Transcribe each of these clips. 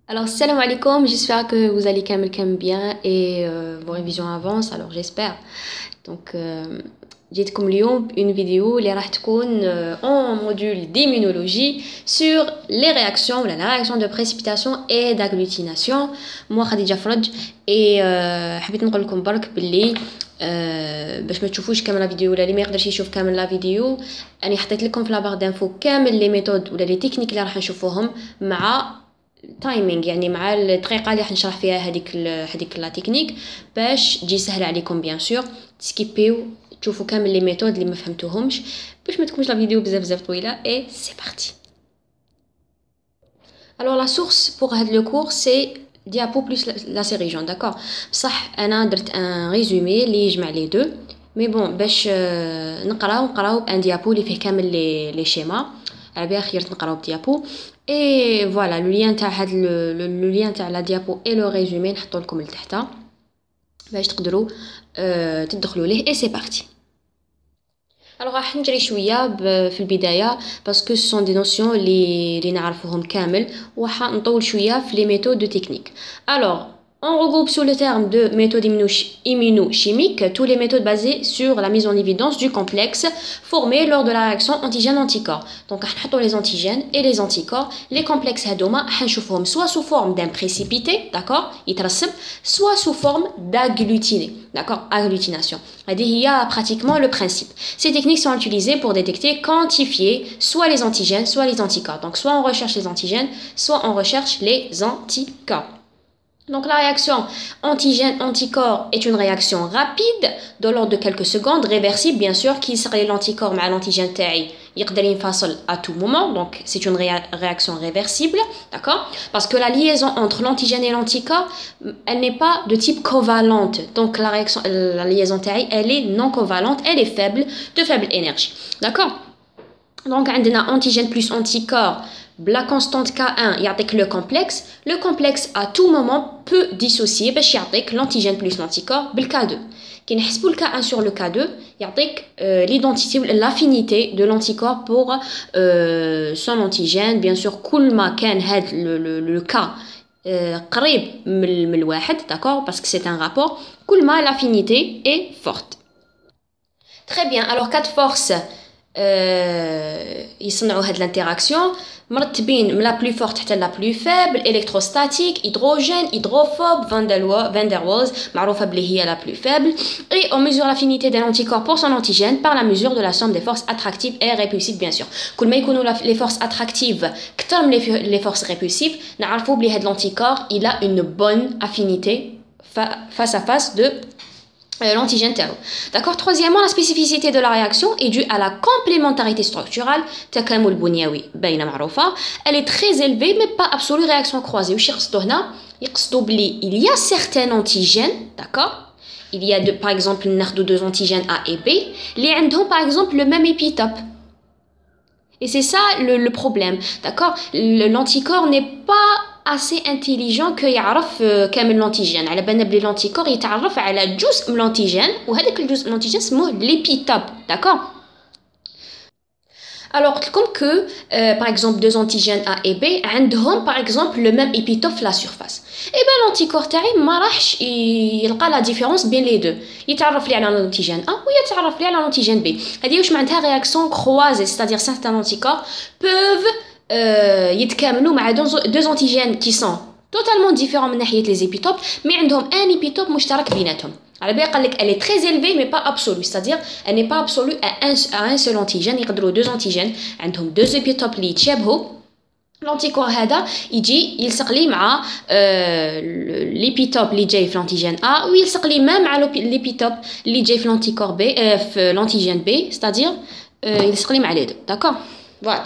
Alors, salam alaikum, j'espère que vous allez quand même bien et vos révisions avancent, alors j'espère. Donc, جيتكم اليوم une vidéo اللي راح تكون en module d'immunologie sur les réactions ou la réaction de précipitation et d'agglutination. moi خديجة فرج et حبيت نقول لكم برك باللي باش ما تشوفوش كامل لا فيديو ولا اللي ما يقدرش يشوف كامل لا فيديو انا حطيت لكم في لا بار دانفو كامل لي ميثود ولا لي تكنيك اللي راح نشوفوهم مع تايمينغ، يعني مع الطريقه اللي راح نشرح فيها هذيك لا تكنيك باش تجي سهله عليكم بيان سور تسكيبيو تشوفوا كامل لي ميثود اللي ما فهمتوهمش باش ما تكونش لا فيديو بزاف طويله. اي سي بارتي. Alors la source pour le cours c'est diapo plus la série jaune, d'accord. بصح انا درت ان ريزومي اللي يجمع لي دو مي بون باش نقراو بان ديابو اللي فيه كامل لي شيما على بها خير نقراو بديابو. اي فوالا لو لين تاع هاد لو لين تاع لا ديابو اي لو ريزومي نحطو لكم لتحت باش تقدروا تدخلوا ليه. اي سي بارتي. alors راح نجري شويه في البدايه باسكو سون دي نوسيون اللي نعرفوهم كامل وراح نطول شويه في لي ميثود دو تكنيك. alors on regroupe sous le terme de méthode immunochimique tous les méthodes basées sur la mise en évidence du complexe formé lors de la réaction antigène-anticorps. Donc, on les antigènes et les anticorps. Les complexes hadoma, on soit sous forme d'un précipité, d'accord, soit sous forme d'agglutiné, d'accord, agglutination. Il y a pratiquement le principe. Ces techniques sont utilisées pour détecter, quantifier soit les antigènes, soit les anticorps. Donc, soit on recherche les antigènes, soit on recherche les anticorps. Donc la réaction antigène-anticorps est une réaction rapide de l'ordre de quelques secondes, réversible bien sûr, qui serait l'anticorps mais l'antigène taille يقدر ينفصل à tout moment, donc c'est une réaction réversible, d'accord, parce que la liaison entre l'antigène et l'anticorps, elle n'est pas de type covalente, donc la liaison taille, elle est non covalente, elle est faible, de faible énergie, d'accord. Donc on a antigène plus anticorps, la constante K1 يعطيك le complexe à tout moment peut dissocier باش يعطيك l'antigène plus l'anticorps بالK2. كي نحسبوا le K1 sur le K2 يعطيك l'identité ou l'affinité de l'anticorps pour son antigène. bien sûr كل ما كان هاد le K قريب من الواحد, d'accord, parce que c'est un rapport, كل ما l'affinité est forte. Très bien, alors quatre forces يصنعوا هاد l'interaction مرتبين من la plus forte حتى la plus faible. électrostatique, hydrogène, hydrophobe, van der Waals معروفة بلي هي la plus faible. Et on mesure l'affinité d'un anticorps pour son antigène par la mesure de la somme des forces attractives et répulsives bien sûr. كل ما يكونوا les forces attractives كتر من les forces répulsives نعرفوا بلي هاد l'anticorps il a une bonne affinité face à face de l'antigène terreau. D'accord. Troisièmement, la spécificité de la réaction est due à la complémentarité structurale. تكامل بنيوي باينة معروفة. Elle est très élevée mais pas absolue. réaction croisée. وش يقصدوا هنا؟ يقصدوا بلي il y a certains antigènes, d'accord. il y a par exemple ناخدو deux antigènes A et B اللي عندهم par exemple le même épitope. Et c'est ça le problème, d'accord. L'anticorps n'est pas assez intelligent que يعرف كامل l'antigène. على بالنا بلي l'anticorps يتعرف على جزء من l'antigène وهذاك الجزء من l'antigène اسمه l'épitope, d'accord. Alors comme que par exemple deux antigènes A et B عندهم par exemple le même épitope في la surface, et ben l'anticorps تاعي ما راحش يلقى la différence بين les deux. يتعرف لي على l'antigène A ويتعرف لي على l'antigène B. هذه واش معناتها réaction croisée, c'est-à-dire certains anticorps peuvent يتكاملوا مع deux antigènes qui sont totalement différents من ناحية les épitopes mais عندهم un épitope مشترك بيناتهم. على بالي قال لك elle est très élevée mais pas absolue, c'est-à-dire elle n'est pas absolue à un seul antigène. يقدروا deux antigènes عندهم deux épitopes اللي يتشابهوا, l'anticorps هذا يجي يلصق لي مع l'épitope اللي جاي في l'antigène A ويلصق لي même مع l'épitope اللي جاي في l'anticorps B في l'antigène B, c'est-à-dire يلصق لي مع les deux, d'accord. voilà.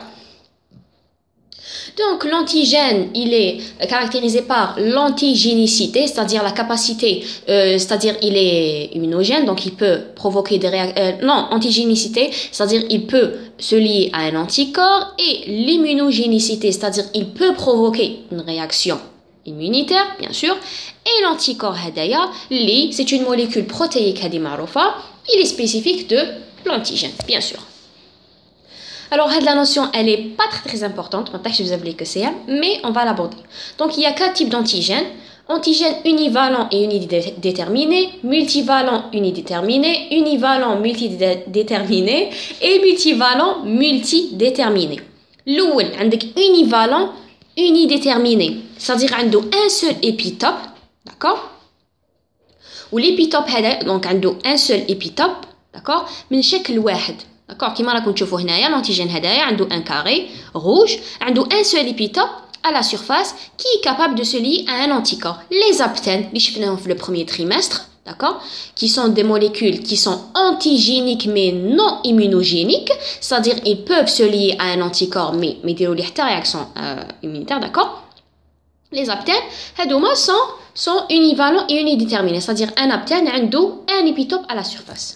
Donc l'antigène, il est caractérisé par l'antigénicité, c'est-à-dire la capacité, c'est-à-dire il est immunogène, donc il peut provoquer des réactions. Non, antigénicité, c'est-à-dire il peut se lier à un anticorps, et l'immunogénicité, c'est-à-dire il peut provoquer une réaction immunitaire, bien sûr. Et l'anticorps hadaya, c'est une molécule protéique hadi maroufa, il est spécifique de l'antigène, bien sûr. Alors, la notion, elle n'est pas très importante, je vous avais que c'est, mais on va l'aborder. Donc, il y a 4 types d'antigènes. Antigène univalent et unidéterminé, multivalent unidéterminé, univalent multidéterminé et multivalent multidéterminé. L'oul, عندك univalent unidéterminé, c'est-à-dire عنده un seul épitope, d'accord? Ou l'épitope هذا donc عنده un seul épitope, d'accord? من شكل واحد. D'accord, كيما راكم تشوفوا هنايا l'antigène هدايا عنده un carré rouge, عنده un seul épitope à la surface qui est capable de se lier à un anticorps. Les aptènes, les chiffres dans le premier trimestre, d'accord, qui sont des molécules qui sont antigéniques mais non immunogéniques, c'est-à-dire ils peuvent se lier à un anticorps mais ils ont des réactions immunitaires, d'accord. Les aptènes, هذوما sont univalents et unidéterminés, c'est-à-dire un aptène عنده un épitope à la surface.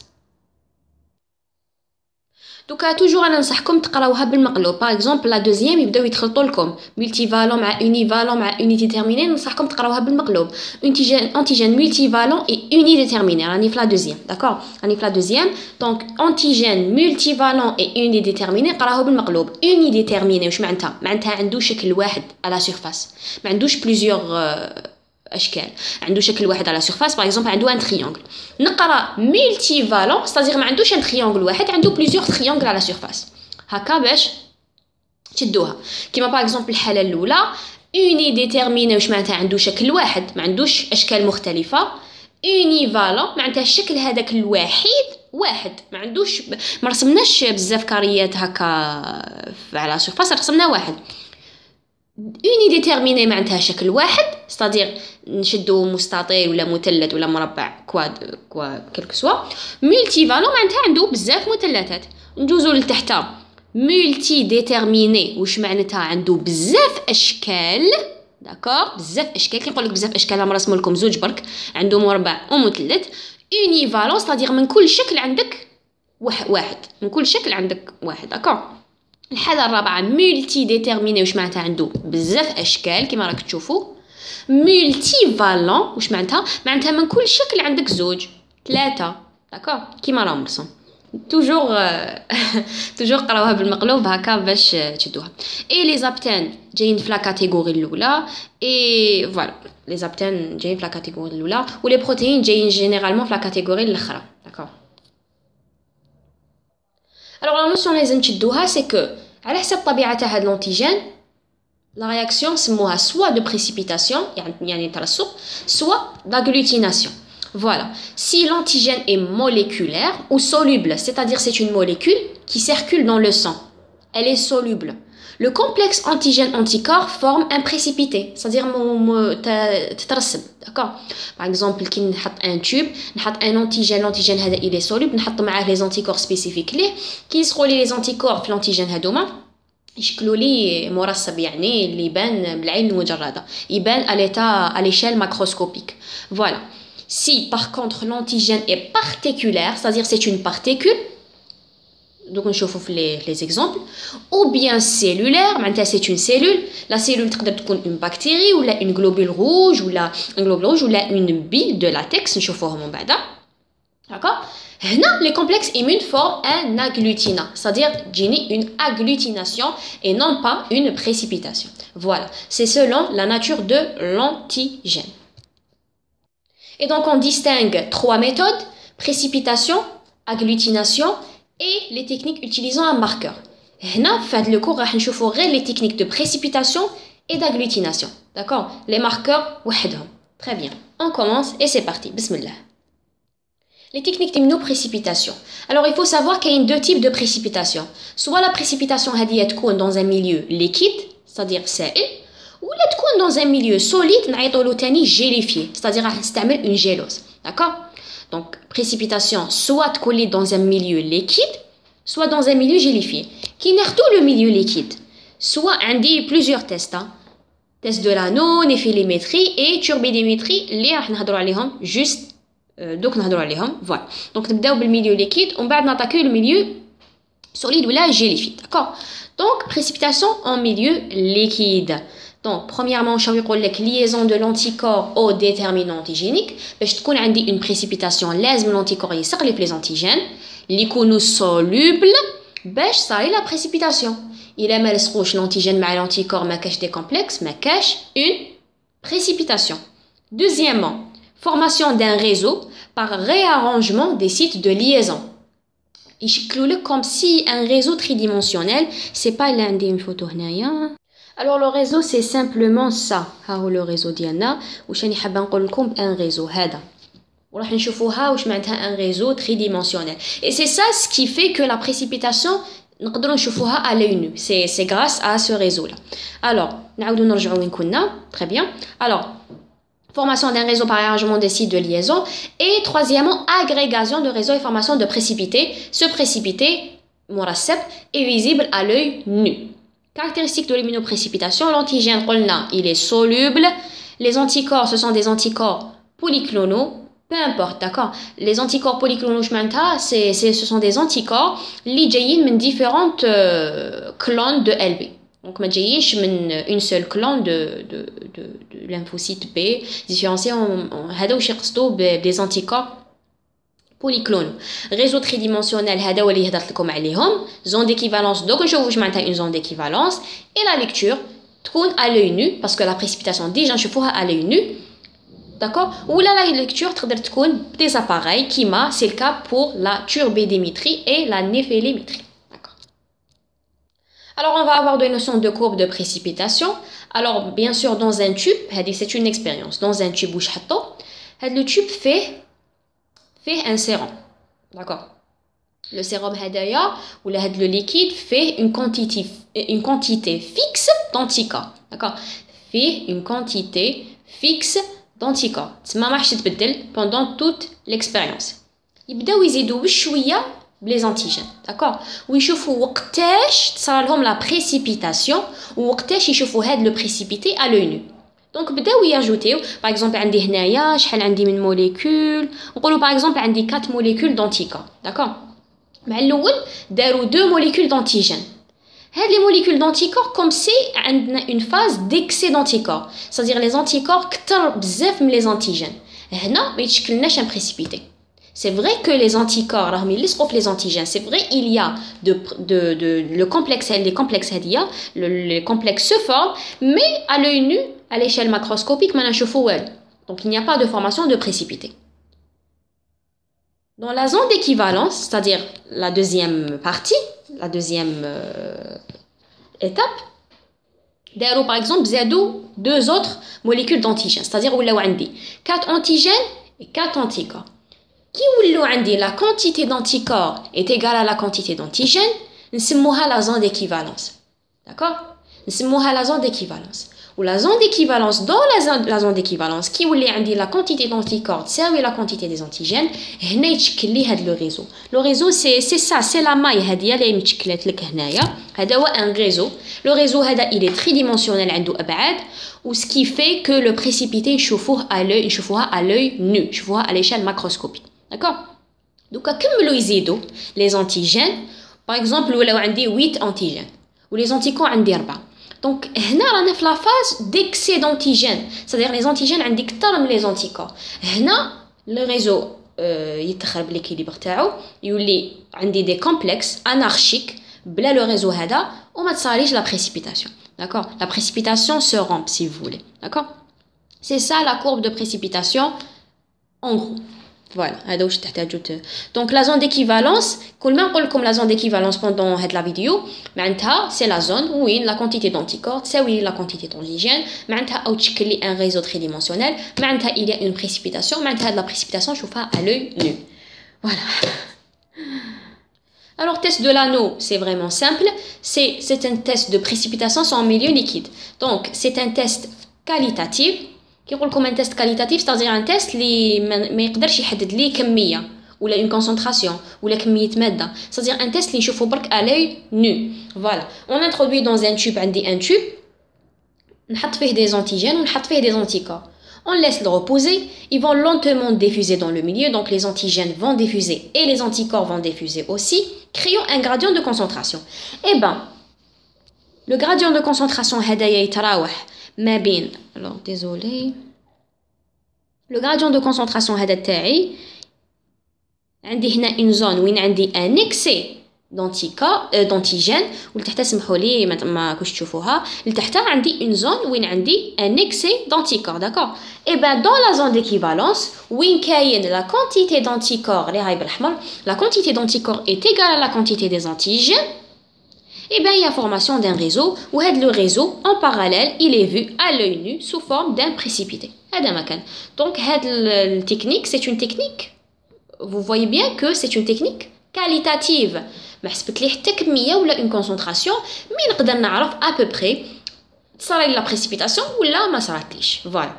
Donc toujours انا ننصحكم تقراوها بالمقلوب. Par exemple la deuxième يبداو يتخلطوا لكم multivalent مع univalent مع unidéterminé, ننصحكم تقراوها بالمقلوب. Antigène multivalent et unidéterminé. راني في la deuxième, d'accord. راني في la deuxième. Donc antigène multivalent et unidéterminé قراوها بالمقلوب. Unidéterminé واش معناتها؟ معناتها عنده شكل واحد à la surface. ما عندوش plusieurs اشكال. عنده شكل واحد على سيرفاس. باغ اكزومبل عنده ان تريونغل. نقرا ملتي فالون ستادير ما عندوش ان تريونغل واحد، عنده بليزيور تريونغل على سيرفاس. هكا باش تشدوها. كيما باغ اكزومبل الحاله الاولى اوني ديتيرميني واش معناتها عنده شكل واحد ما عندوش اشكال مختلفه. اوني فالون معناتها الشكل هذاك الوحيد واحد ما عندوش، ما رسمناش بزاف كاريات هكا على سيرفاس، رسمنا واحد. unidéterminé معناتها شكل واحد، c'est-à-dire نشدو مستطيل ولا مثلث ولا مربع كواد كلك سوا. multivalent معناتها عنده بزاف مثلثات. ندوزو لتحت multi déterminé واش معناتها عنده بزاف اشكال، داكور، بزاف اشكال. كي نقول لك بزاف اشكال راهم رسموا لكم زوج برك، عنده مربع ومثلث. univalent c'est-à-dire من كل شكل عندك واحد، من كل شكل عندك واحد، داكور. الحالة الرابعة ملتي ديتيرميني واش معناتها عنده بزاف اشكال كيما راك تشوفوا. ملتي فالون واش معناتها؟ معناتها من كل شكل عندك زوج ثلاثة، داكور، كيما راهم مرسوم. توجور قراوها بالمقلوب هكا باش تشدوها. اي لي زابتين جايين في لا كاتيجوري الاولى، اي فوالا لي زابتين جايين في لا كاتيجوري الاولى، ولي بروتيين جايين جينيرالمون في لا كاتيجوري الاخرى، داكور. Alors la notion لازم تشدوها c'est que على حسب طبيعة هاد l'antigène la réaction سموها soit de précipitation يعني ترسب soit d'agglutination. Voilà. Si l'antigène est moléculaire ou soluble, c'est-à-dire c'est une molécule qui circule dans le sang, elle est soluble. Le complexe antigène-anticorps forme un précipité, c'est-à-dire تترسب, d'accord. Par exemple, كي نحط un tube, نحط un antigène, l'antigène هذا il est soluble, نحط معاه les anticorps spécifiques ليه, كي يصغوا لي les anticorps في l'antigène هذوما يشكلوا لي مرسب يعني اللي يبان بالعين المجردة, يبان à l'échelle macroscopique. Voilà. Si par contre l'antigène est particulière, c'est-à-dire c'est une particule, donc on chauffe les exemples, ou bien cellulaire, maintenant c'est une cellule, la cellule peut être une bactérie ou une globule rouge ou une bille de latex, on chauffe mon bada, d'accord. Là, les complexes immunes forment un agglutinant, c'est-à-dire une agglutination et non pas une précipitation. Voilà, c'est selon la nature de l'antigène. Et donc on distingue 3 méthodes: précipitation, agglutination et les techniques utilisant un marqueur. Là, fait le cours, راح نشوفوا غير les techniques de précipitation et d'agglutination. D'accord? Les marqueurs وحدهم. Très bien. On commence et c'est parti. Bismillah. Les techniques d'immunoprécipitation. Alors, il faut savoir qu'il y a 2 types de précipitation. Soit la précipitation هذه تكون dans un milieu liquide, c'est-à-dire سائل, ou la تكون dans un milieu solide, نعيطوا له تاني gélifié, c'est-à-dire راح نستعمل une gélose. D'accord? Donc, précipitation, soit collée dans un milieu liquide, soit dans un milieu gélifié. Qui n'est tout le milieu liquide. Soit on dit plusieurs tests. Hein. Test de l'anneau, néphélimétrie et turbidémétrie. Les on va juste. Donc on va voilà. Donc on va le milieu liquide, on va attaquer le milieu solide ou là gélifié. D'accord. Donc précipitation en milieu liquide. Donc, premièrement, je vais vous dire la liaison de l'anticorps au déterminant antigénique. باش تكون عندي une précipitation, لازم l'anticorps يسقلب les antigènes, اللي يكونوا solubles باش صاري la précipitation. إلا ما لصقوش l'antigène مع l'anticorps ما كاش des complexes ما كاش une précipitation. Deuxièmement, formation d'un réseau par réarrangement des sites de liaison. يشكلوا comme si un réseau tridimensionnel, c'est pas l'un des photos هنايا. Alors le réseau c'est simplement ça. ها هو le réseau ديالنا. واش راني حابه نقول لكم un réseau هذا. وراح نشوفوها واش معناتها un réseau tridimensionnel. Et c'est ça ce qui fait que la précipitation نقدروا نشوفوها à l'œil nu. C'est grâce à ce réseau là. Alors, نعاودوا نرجعوا وين كنا. Très bien. Alors, formation d'un réseau par arrangement des sites de liaison. Et troisièmement, agrégation de réseaux et formation de précipités. Ce précipité, مرسب, est visible à l'œil nu. Caractéristiques de l'immunoprécipitation. L'antigène, il est soluble. Les anticorps, ce sont des anticorps polyclonaux. Peu importe, d'accord. Les anticorps polyclonaux, ce sont des anticorps qui viennent de différentes clones de LB. Donc, ما جايش من une seule clone de lymphocyte B différencié هذا واش يقصدوا des anticorps polyclonaux. Réseau tridimensionnel هذا هو اللي هضرت لكم عليهم. Zone d'équivalence, donc نشوفوا واش معناتها une zone d'équivalence. Et la lecture تكون à l'œil nu parce que la précipitation déjà نشوفوها à l'œil nu. D'accord? Ou la lecture تقدر تكون des appareils كيما c'est le cas pour la turbédémétrie et la néphélémétrie. D'accord. Alors on va avoir des notions de courbe de précipitation. Alors bien sûr dans un tube, c'est une expérience. Dans un tube où je le tube fait un sérum. D'accord? Le sérum هدايا ou le liquide fait une quantité fixe d'anticorps. D'accord? Fait une quantité fixe d'anticorps. تسمى ما راحش تتبدل pendant toute l'expérience. يبداو يزيدوا بشويه les antigènes. D'accord? ويشوفوا وقتاش تصرى لهم la précipitation ووقتاش يشوفوا هاد le précipité à l'œil nu. Donc بداو ياجوتيو par exemple عندي هنايا شحال عندي من موليكول نقولوا par exemple عندي 4 molécules d'anticorps. D'accord? مع الاول داروا 2 molécules d'antigènes. Les molécules d'anticorps comme c'est une phase d'excès d'anticorps, c'est-à-dire les anticorps كتر بزاف من les antigènes. هنا ما يتشكلناش un précipité. C'est vrai que les anticorps راهم يلصقوا في les antigènes. C'est vrai il y a le complexe les complexes هذيا le complexe se forme mais à l'œil nu à l'échelle macroscopique ما نشوفوا والو. Donc il n'y a pas de formation de précipité. Dans la zone d'équivalence, c'est-à-dire la deuxième partie, la deuxième étape, d'ailleurs par exemple زادوا 2 autres molécules d'antigènes, c'est-à-dire ولاو عندي 4 antigènes et 4 anticorps. Qui ولاو عندي la quantité d'anticorps est égale à la quantité d'antigènes, نسموها la zone d'équivalence. D'accord? نسموها la zone d'équivalence. Ou la zone d'équivalence, dans la zone d'équivalence, qui ou les la quantité d'anticorps, c'est la quantité des antigènes, le réseau. Le réseau, c'est ça, c'est la maille, un réseau. Le réseau, il est tridimensionnel, ou ce qui fait que le précipité chauffe à l'œil nu, à l'échelle macroscopique. D'accord? Donc, comme les antigènes, par exemple, il y a 8 antigènes, ou les anticorps, il y a 4. Donc, هنا رانا في la phase d'excès d'antigènes, c'est-à-dire les antigènes عندي كتر من les anticorps. هنا le réseau يتخرب l'équilibre تاعو يولي عندي des complexes anarchiques بلا le réseau هذا وما تصاريش la précipitation. D'accord? La précipitation se rompt si vous voulez. D'accord? C'est ça la courbe de précipitation en gros. Voilà, donc la zone d'équivalence, comme la zone d'équivalence pendant la vidéo, c'est la zone où il y a la quantité d'anticorps, c'est où il y a la quantité d'antigènes, il y a un réseau tridimensionnel, il y a une précipitation, la précipitation, je vous fais à l'œil nu. Voilà. Alors, test de l'anneau, c'est vraiment simple, c'est un test de précipitation en milieu liquide. Donc, c'est un test qualitatif. كيقول لكم un test qualitatif, c'est-à-dire un test اللي ما يقدرش يحدد ليه كميه ولا une concentration ولا كميه ماده, c'est-à-dire un test اللي نشوفه برك à l'œil nu. Voilà, on introduit dans un tube عندي un tube نحط فيه des antigènes ونحط فيه des anticorps. On laisse le reposer, ils vont lentement diffuser dans le milieu, donc les antigènes vont diffuser et les anticorps vont diffuser aussi, créant un gradient de concentration. Eh ben, le gradient de concentration هدايا يتراوح ما بين, alors désolé, le gradient de concentration هذا تاعي عندي هنا une zone وين عندي un excès d'antigène ولتحت سمحوا لي ما كنتش تشوفوها لتحت عندي une zone وين عندي un excès d'anticorps d'accord et ben dans la zone d'équivalence وين كاين la quantité d'anticorps اللي هاي بالأحمر la quantité d'anticorps est égale à la quantité des antigènes et ben il y a formation d'un réseau où le réseau en parallèle il est vu à l'œil nu sous forme d'un précipité هذا ما كان donc cette technique c'est une technique vous voyez bien que c'est une technique qualitative ما حسبت ليه حتى كميه ولا une concentration مي نقدر نعرف à peu près صار لي la précipitation ولا ما صراتليش voilà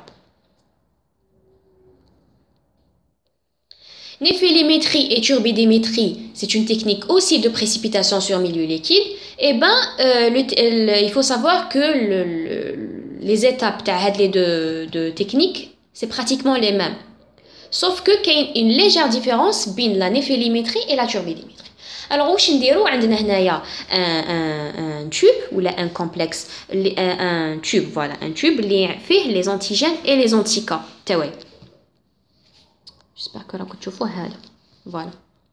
Néphélimétrie et turbidémétrie, c'est une technique aussi de précipitation sur milieu liquide. Et ben, il faut savoir que les étapes les deux techniques, c'est pratiquement les mêmes. Sauf que qu'il y a une légère différence entre la néphélimétrie et la turbidémétrie. Alors, واش نديرو عندنا هنايا un tube ou un complexe, un tube, voilà, un tube اللي فيه les antigènes et les anticorps. تاوي. J'espère que راكم تشوفوا هذا. Voilà.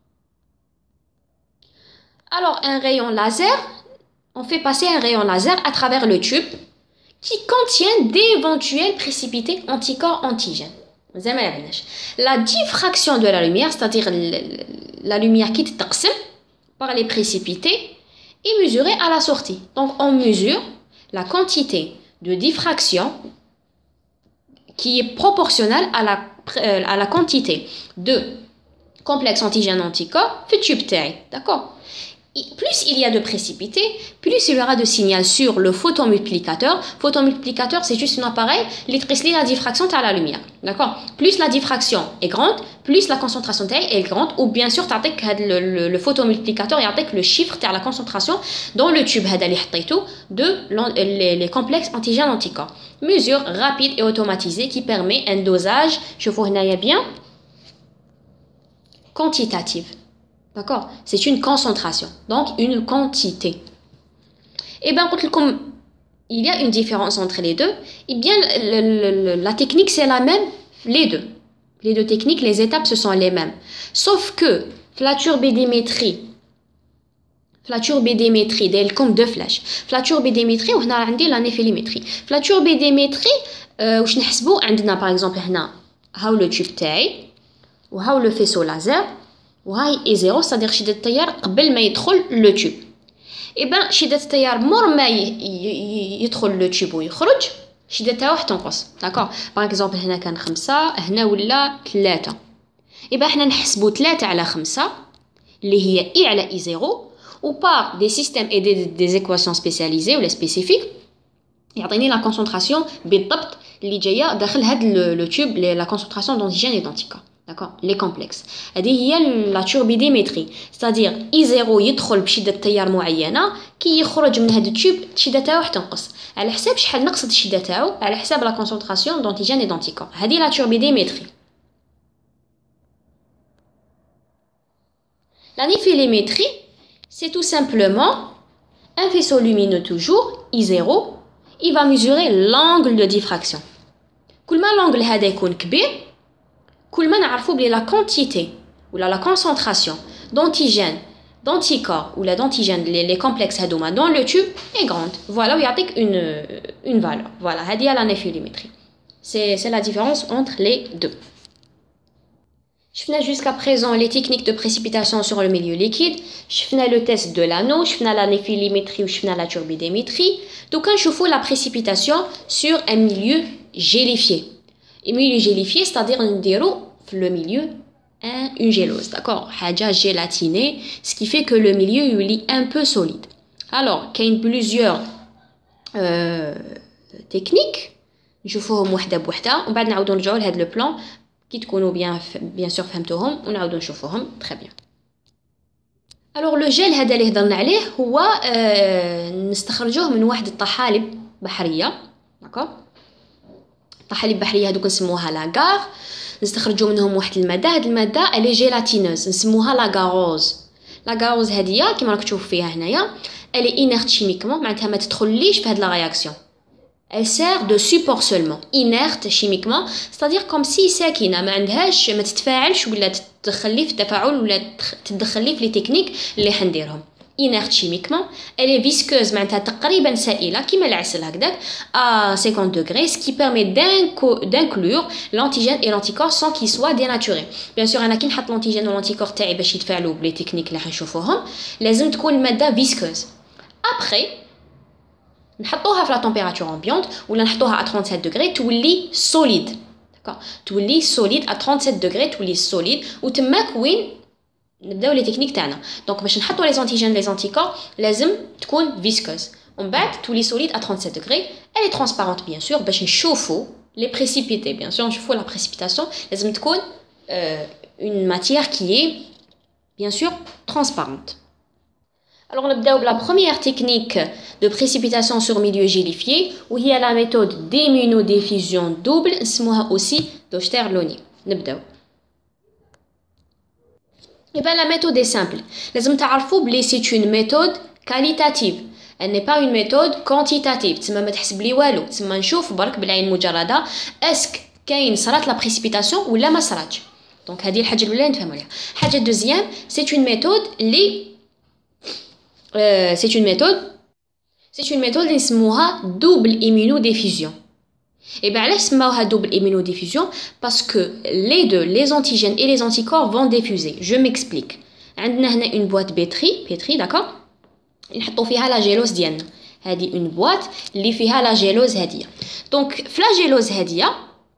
Alors, un rayon laser, on fait passer un rayon laser à travers le tube qui contient d'éventuels précipités anticorps-antigènes. La diffraction de la lumière, c'est-à-dire la lumière qui تقسم par les précipités, est mesurée à la sortie. Donc, on mesure la quantité de diffraction qui est proportionnelle à la quantité de complexe antigène-anticorps في التube تاعي. D'accord? Plus il y a de précipités, plus il y aura de signal sur le photomultiplicateur. Photomultiplicateur, c'est juste un appareil qui traite la diffraction de la lumière. D'accord? Plus la diffraction est grande, plus la concentration est grande, ou bien sûr, le photomultiplicateur et le chiffre de la concentration dans le tube de les complexes antigènes-anticorps. Mesure rapide et automatisée qui permet un dosage, je vous bien, quantitative. D'accord? C'est une concentration, donc une quantité. Et bien, comme il y a une différence entre les deux, et bien, la technique, c'est la même, les deux. Les deux techniques, les étapes, ce sont les mêmes. Sauf que la turbidémétrie, d'elle comme deux flèches. La turbidémétrie, on a la néphélimétrie. La turbidémétrie, واش نحسبوا عندنا par exemple هنا هاو le tube تاعي وهاو le faisceau laser وهاي اي زيرو c'est-à-dire شدة التيار قبل ما يدخل لو تيوب اي بان شدة التيار مور ما يدخل لو تيوب ويخرج شدة تاعو تنقص داكوغ باغ اكزومبل هنا كان 5 هنا ولا 3 اي بان حنا نحسبوا 3 على 5 اللي هي اي على اي زيرو و بار دي سيستيم اي دي ايكواسيون سبيسياليزي ولا سبيسيفيك يعطيني لا كونسونطراسيون بالضبط اللي جايه داخل هاد لو تيوب لا كونسونطراسيون دونتيجين اي دونتيكا D'accord, les complexes. هذه هي la turbidémétrie, c'est-à-dire I0 يدخل بشدة تيار معينة كي يخرج من هذا التيوب الشدة تاعو تنقص على حساب شحال نقصت الشدة تاعو على حساب la concentration d'antigènes et d'anticorps. هذه la turbidémétrie. La néphélimétrie, c'est tout simplement un faisceau lumineux toujours I0, il va mesurer l'angle de diffraction. كل ما l'angle هذا يكون كبير كل ما نعرفوا بلي la quantité ou la concentration d'antigènes, d'anticorps ou la d'antigènes les complexes هذوما dans le tube est grande. Voilà, ويعطيك une valeur. Voilà, هذه la néphélimétrie. C'est la différence entre les deux. شفنا jusqu'à présent les techniques de précipitation sur le milieu liquide. شفنا le test de l'anneau, شفنا la néphélimétrie ou شفنا la turbidémétrie. Donc نشوفوا la précipitation sur un milieu gélifié. Et milieu gélifié, c'est-à-dire نديرو في le milieu une gélose, d'accord, حاجة gélatinée, ce qui fait que le milieu est un peu solide. Alors, il y a plusieurs techniques, نشوفوهم وحدة بوحدة وبعد نعاودو نرجعو لهاد le plan كي تكونوا bien sûr فهمتوهم ونعاودو نشوفوهم très bien. Alors le gel هذا اللي هضرنا عليه هو نستخرجوه من واحد الطحالب بحرية, d'accord. طحالب بحريه هذوك نسموها لاغار نستخرجوا منهم واحد الماده هاد الماده الي جيلاتينوز نسموها لاغاروز هذه كيما راك تشوف فيها هنايا الي انيرت شيميكمون معناتها ما تدخليش في هاد لا رياكسيون elle sert de support seulement inerte chimiquement c'est-à-dire comme si ساكنه ما عندهاش ما تتفاعلش ولا تدخلي في التفاعل ولا تدخلي في لي تكنيك اللي حنديرهم inerte chimiquement, elle est visqueuse معناتها تقريبا سائلة كيما العسل هكذاك à 50 degrés, ce qui permet d'inclure l'antigène et l'anticorps sans qu'ils soient dénaturés. Bien sûr انا كي نحط l'antigène و l'anticorps تاعي باش يتفاعلوا بلي تكنيك اللي حنشوفوهم لازم تكون المادة visqueuse. Après نحطوها في la température ambiante ولا نحطوها à 37 degrés تولي solide. D'accord, تولي solide à 37 degrés تولي solide وتماك وين نبداو لي تكنيك تاعنا. دونك باش نحطوا لي انتيجين لي انتيكور لازم تكون فيسكوز ومن بعد تولي solide à 37 degrés. Elle est transparente bien sûr باش نشوفوا les précipités. Bien sûr نشوفوا la précipitation لازم تكون une matière qui est bien sûr transparente. Alors نبداو بلا première technique de précipitation sur milieu gélifié وهي la méthode d'immunodiffusion double نسموها aussi d'Oesterloni. نبداو. Et bien la méthode est simple. لازم تعرفوا بلي c'est une méthode qualitative. Elle n'est pas une méthode quantitative. تسمى ما تحسب لي والو. تسمى نشوف برك بالعين المجردة اسك كاين صرات لا بريسيبيتاسيون ولا ما صراتش. دونك هذه الحاجة الأولى نفهموا عليها. الحاجة الدوزيام c'est une méthode اللي c'est une méthode اللي نسموها double immunodiffusion. Et bien, laisse moi double immunodiffusion parce que les deux, les antigènes et les anticorps vont diffuser. Je m'explique. On a une boîte pétrie, d'accord? نحطو فيها la gélose ديالنا. هذه une boîte اللي فيها la gélose هذه. Donc, في la gélose هذه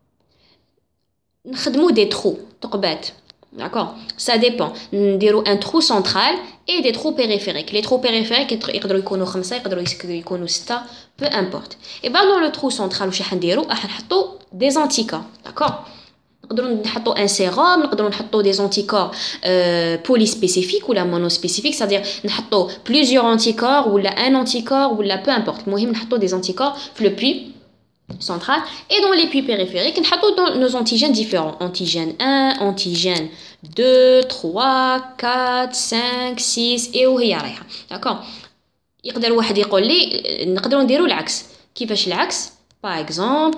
نخدمو des trous, تقبات. D'accord? Ça dépend. نديرو un trou central et des trous périphériques. Les trous périphériques يقدروا يكونوا 5 يقدروا يكونوا 6 peu importe. Et ben dans le trou central واش راح نديرو راح نحطو des anticorps. D'accord? نقدروا نحطو un sérum, نقدروا نحطو des anticorps polyspécifiques ou la monospécifiques, c'est-à-dire نحطو plusieurs anticorps ou un anticorps ou peu importe. المهم نحطو des anticorps في le puits central et dans les puits périphériques نحطو dans nos antigènes différents. Antigène 1, antigène 2, 3, 4, 5, 6 et وهي رايحة. D'accord? يقدر واحد يقول لي نقدروا نديروا العكس. كيفاش العكس؟ باغ اكزومبل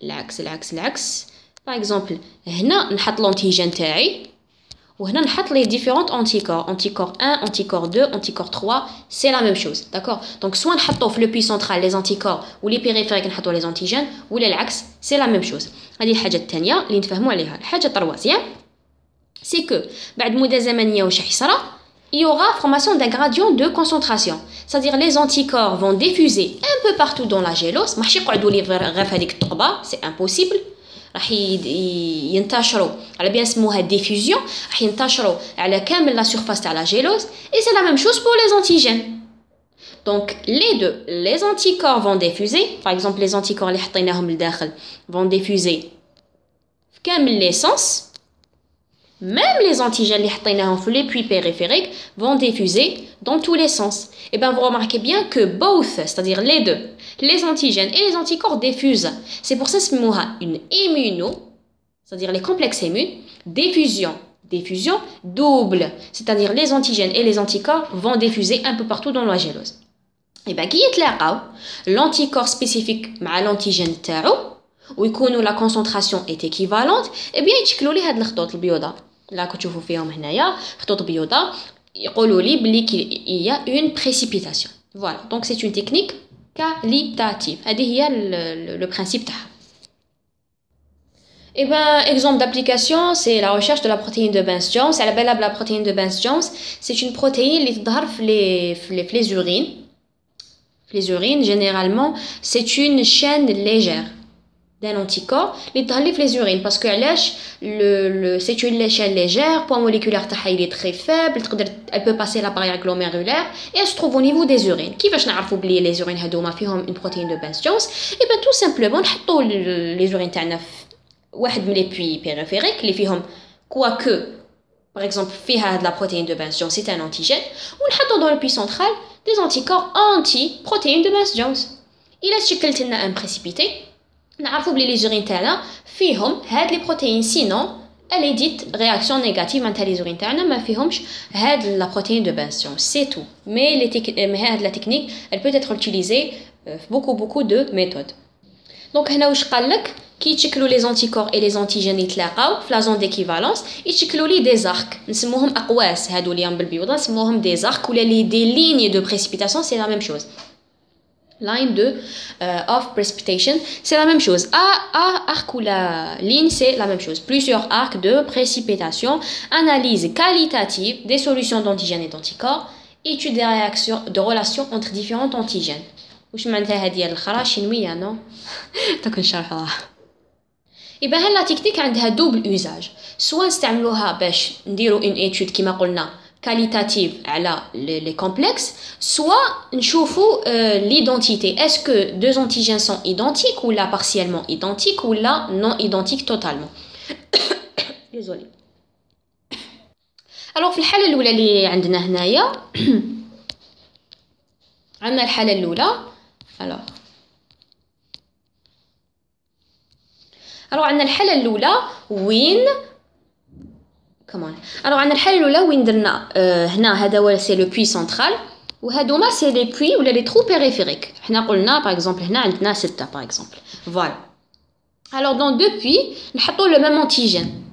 العكس باغ اكزومبل هنا نحط لونتيجين تاعي وهنا نحط لي ديفيرونت انتيكور 1 انتيكور 2 انتيكور 3 سي لا ميم شوز. داكور دونك سوا نحطو في لو بي سنترال لي انتيكور ولي بيريفيريك نحطو لي انتيجين ولا العكس سي لا ميم شوز. هذه الحاجه الثانيه اللي نتفاهموا عليها. الحاجه الثالثه سي كو بعد مده زمنيه واش يصرى il y aura formation d'un gradient de concentration. C'est-à-dire les anticorps vont diffuser un peu partout dans la gélose. ماحش يقعدوا لي غير في هذيك الثقبه سي امبوسيبل. راح ينتشروا على بيان سموها diffusion. راح ينتشروا على كامل لا سيرفاس تاع لا جيلوز et c'est la même chose pour les antigènes. Donc les deux, les anticorps vont diffuser. Par exemple les anticorps اللي حطيناهم لداخل vont diffuser في كامل les sens. Même les antigènes les les puits périphériques vont diffuser dans tous les sens. Et bien vous remarquez bien que both, c'est-à-dire les deux, les antigènes et les anticorps diffusent. C'est pour ça que c'est une immuno, c'est-à-dire les complexes immunes, diffusion double, c'est-à-dire les antigènes et les anticorps vont diffuser un peu partout dans la gélose. Et bien qui est l'anticorps spécifique avec l'antigène تاعو ويكونوا la concentration est équivalente, et bien يتشكلوا لي هاد الخطوط البيضاء لا كتشوفوا فيهم هنايا خطوط بيضاء يقولوا لي بلي il y a une précipitation. Voilà, donc c'est une technique qualitative. هذه هي le principe تاعها. Et ben exemple d'application c'est la recherche de la protéine de Benz-Jones. La protéine de Benz-Jones c'est une protéine qui تظهر في les urines. Les urines généralement c'est une chaîne légère d'un anticorps اللي تظهر لي في les urines parce que علاش c'est une chaîne légère, poids moléculaire تاعها il est très faible, elle peut passer la barrière glomérulaire et elle se trouve au niveau des urines. كيفاش نعرفوا بلي les urines هذوما فيهم une protéine de Benz-Jones? Et ben tout simplement نحطوا les urines تاعنا واحد من les puits périphériques اللي فيهم quoique par exemple فيها هاد la protéine de Benz-Jones c'est un antigène ونحطوا dans le puits central des anticorps anti-protéine de Benz-Jones. إلا تشكلت لنا un précipité نعرفوا بلي les urines تاعنا فيهم هاد لي بروتين sinon elle est dite réaction négative معناتها les urines تاعنا ما فيهمش هاد la protéine de Benz-Jones c'est tout. Mais هاد la technique elle peut être utilisée في beaucoup de méthodes. Donc هنا واش قال لك كي يتشكلوا لي زونتيكور اي لي زونتيجين يتلاقاو في لا زون ديكيفالونس يتشكلوا لي دي زارك نسموهم اقواس هادو اللي بالبيضاء نسموهم دي زارك ولا لي دي ليني دو بريسيبيتاسيون سي لا ميم شوز line de of precipitation c'est la même chose arc ou la ligne c'est la même chose plusieurs arcs de précipitation analyse qualitative des solutions d'antigènes et d'anticorps étude des réactions de relations entre différents antigènes واش معناتها هذه الاخرى شنويه نو دونك نشرحوها يبقى هاد لا تكنيك عندها دوبل اوزاج سواء نستعملوها باش نديرو اون ايتود كيما قلنا qualitative على les complexes soit نشوفوا l'identité est-ce que deux antigènes sont identiques ou là partiellement identiques ou là non identiques totalement désolé alors في الحالة الأولى اللي عندنا هنايا عندنا الحالة الأولى alors عندنا الحالة الأولى وين كمان عندنا الحالة الأولى وين درنا هنا هذا هو سي لو بوي سنترال وهادوما سي لي بوي ولا لي ترو بيريفيريك حنا قلنا باغ اكزومبل هنا عندنا 6 باغ اكزومبل فوالا alors dans deux puits نحطوا لو ميم انتيجين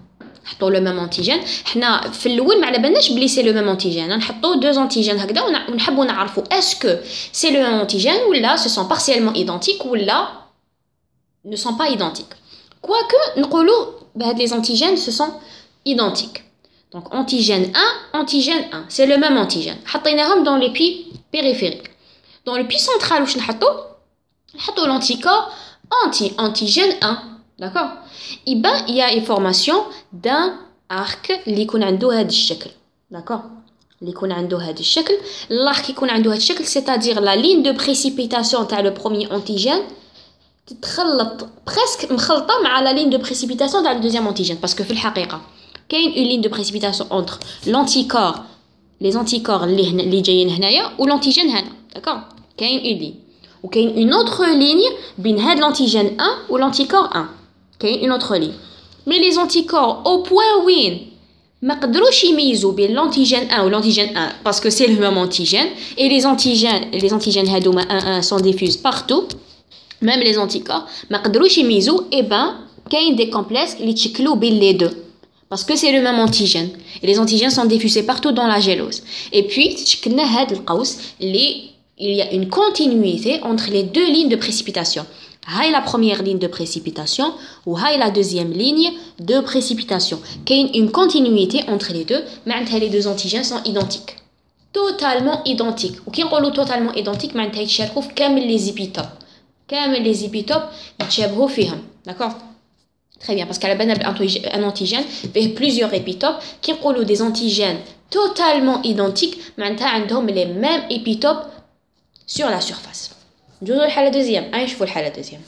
حنا في الاول ما على بالناش بلي سي لو ميم انتيجين نحطوا دو انتيجين هكذا ونحبوا نعرفوا اسكو سي لو ميم انتيجين ولا سو سون بارسيالمون ايدونتيك ولا ne sont pas identiques quoique نقولوا بهاد لي انتيجين سو سون identiques donc antigène 1 antigène 1 c'est le même antigène حطيناهم dans les puits périphériques dans le puits central واش نحطوا l'anticorps antigène 1 d'accord يبقى il y a une formation d'un arc اللي يكون عنده هذا الشكل d'accord اللي يكون عنده هذا الشكل l'arc يكون عنده هذا الشكل c'est-à-dire la ligne de précipitation تاع le premier antigène تتخلط presque مخلطه مع la ligne de précipitation تاع le deuxième antigène parce que في الحقيقه كاين une ligne de précipitation entre l'anticorps les anticorps اللي جايين هنايا و l'antigène هنا d'accord كاين une ligne وكاين une autre ligne بين هاد l'antigène 1 و l'anticorps 1 كاين une autre ligne mais les anticorps au point وين ما قدروش يميزوا بين l'antigène 1 و l'antigène 1 parce que c'est le même antigène et les antigènes هادوما 1 sont diffuses partout même les anticorps ما قدروش يميزوا et ben كاين des complexes اللي تشكلوا بين les deux parce que c'est le même antigène et les antigènes sont diffusés partout dans la gélose et puis تشكلنا هاد القوس اللي il y a une continuité entre les deux lignes de précipitation هاي la première ligne de précipitation ou هاي la deuxième ligne de précipitation كاين une continuité entre les deux معناتها les deux antigènes sont identiques totalement identiques وكي نقولوا totalement identiques معناتها يتشاركوا في كامل les épitopes يتشابهوا فيهم d'accord très bien parce qu'à la base un antigène fait plusieurs épitopes qui نقولوا des antigènes totalement identiques معناتها عندهم les mêmes épitopes sur la surface نجوزو الحالة دوزيام نشوفوا الحالة دوزيام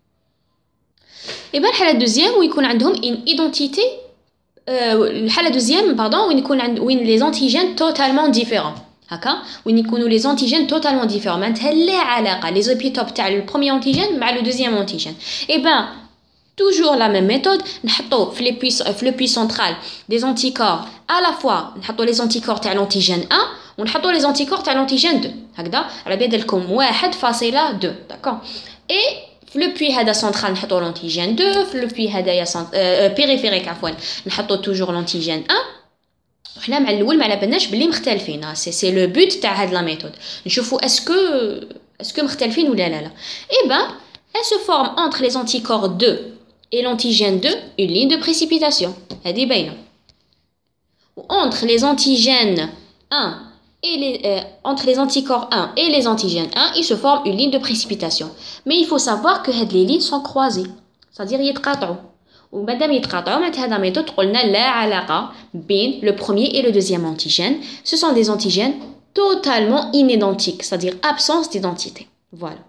يبقى الحالة دوزيام ويكون عندهم une identité الحالة دوزيام pardon وين les antigènes totalement différents هكا وين يكونوا les antigènes totalement différents معناتها لا علاقة les épitopes تاع le premier antigène مع le deuxième antigène et ben toujours la même méthode نحطوا في le puits central des anticorps à la fois نحطوا les anticorps تاع l'antigène 1 ونحطوا les anticorps تاع l'antigène 2 هكذا على بالكم 1.2 d'accord et في le puits هذا central نحطوا l'antigène 2 في le puits هذايا périphérique عفوا نحطوا toujours l'antigène 1 وحنا مع الاول ما على بالناش بلي مختلفين سي لو بوت تاع هاد لا ميثود نشوفوا اسكو مختلفين ولا لا et ben elle se forme entre les anticorps 2 et l'antigène 2 une ligne de précipitation هذه باينه entre les antigènes 1 et entre les anticorps 1 et les antigènes 1 il se forme une ligne de précipitation mais il faut savoir que هاد les lignes sont croisées c'est-à-dire يتقاطعوا ومادام يتقاطعوا معناتها هذا ميثود قلنا لا علاقه بين le premier et le deuxième antigène ce sont des antigènes totalement inidentiques c'est-à-dire absence d'identité voilà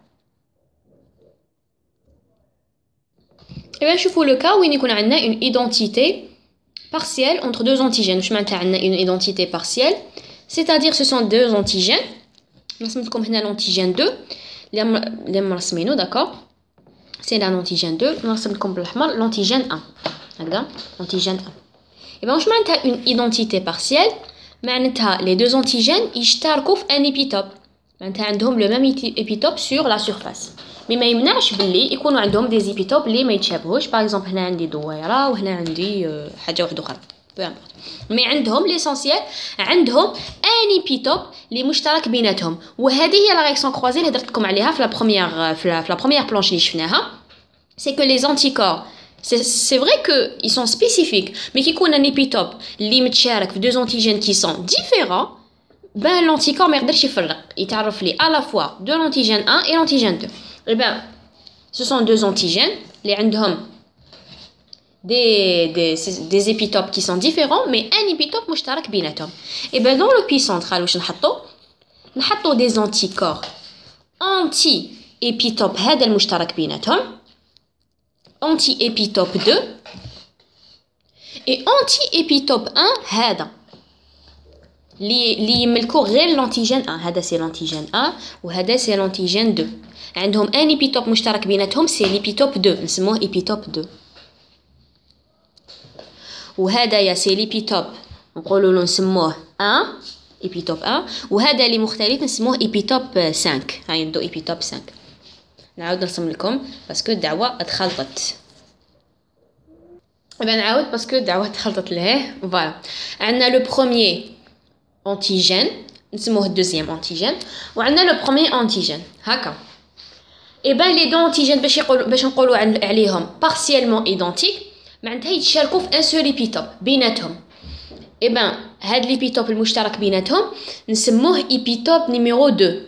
et bien نشوفوا le cas وين يكون عندنا une identité partielle entre deux antigènes واش معناتها عندنا une identité partielle c'est-à-dire ce sont deux antigènes نرسملكم هنا l'antigène 2 اللي مرسمينو d'accord c'est l'antigène 2 نرسم لكم بالاحمر l'antigène 1 هكذا l'antigène 1 et ben واش معناتها une identité partielle معناتها les deux antigènes يشتركوا في un épitope معناتها عندهم le même épitope sur la surface مي ما يمنعش باللي يكونوا عندهم دي زيبيتوب اللي ما يتشابهوش. باغ اكزومبل هنا عندي دويره وهنا عندي حاجه واحده اخرى مي عندهم ليسونسيال عندهم ان ايبيتوب اللي مشترك بيناتهم. وهذه هي لا رياكسيون كروازي اللي هضرت لكم عليها في لا بروميير بلانش اللي شفناها. سي كو لي زانتيكور c'est vrai que ils sont spécifiques mais كي يكون ان ايبيتوب اللي متشارك في دو زونتيجين كي سون ديفيرون ben l'anticorps ما يقدرش يفرق يتعرف لي à la fois de l'antigène 1 et l'antigène 2. Et ben ce sont deux antigènes اللي عندهم des épitopes qui sont différents mais un épitope مشترك بيناتهم. Et ben dans le puits central واش نحطو des anticorps anti épitope هذا المشترك بيناتهم anti épitope 2 et anti épitope 1 هذا اللي يملكوا غير l'antigène 1. هذا سي l'antigène 1 وهذا سي l'antigène 2. عندهم ان ايبيتوب مشترك بيناتهم سي ليبيتوب 2 نسموه ايبيتوب 2. وهذا سي ليبيتوب نقولوا له نسموه 1 ايبيتوب 1 وهذا اللي مختلف نسموه ايبيتوب 5. هاي ندو ايبيتوب 5. نعاود نرسم لكم باسكو الدعوه تخلطت. نعاود باسكو الدعوه تخلطت لهيه. فوالا عندنا لو بروميير antigène نسموه الدوزيام antigène وعندنا لو بروميير antigène هكا. Et ben les deux antigènes باش نقولوا عليهم partiellement identiques معناتها يتشاركوا في ان سول ايبيتوب بيناتهم. Et ben هاد ليبيتوب المشترك بيناتهم نسموه ايبيتوب نيميرو 2.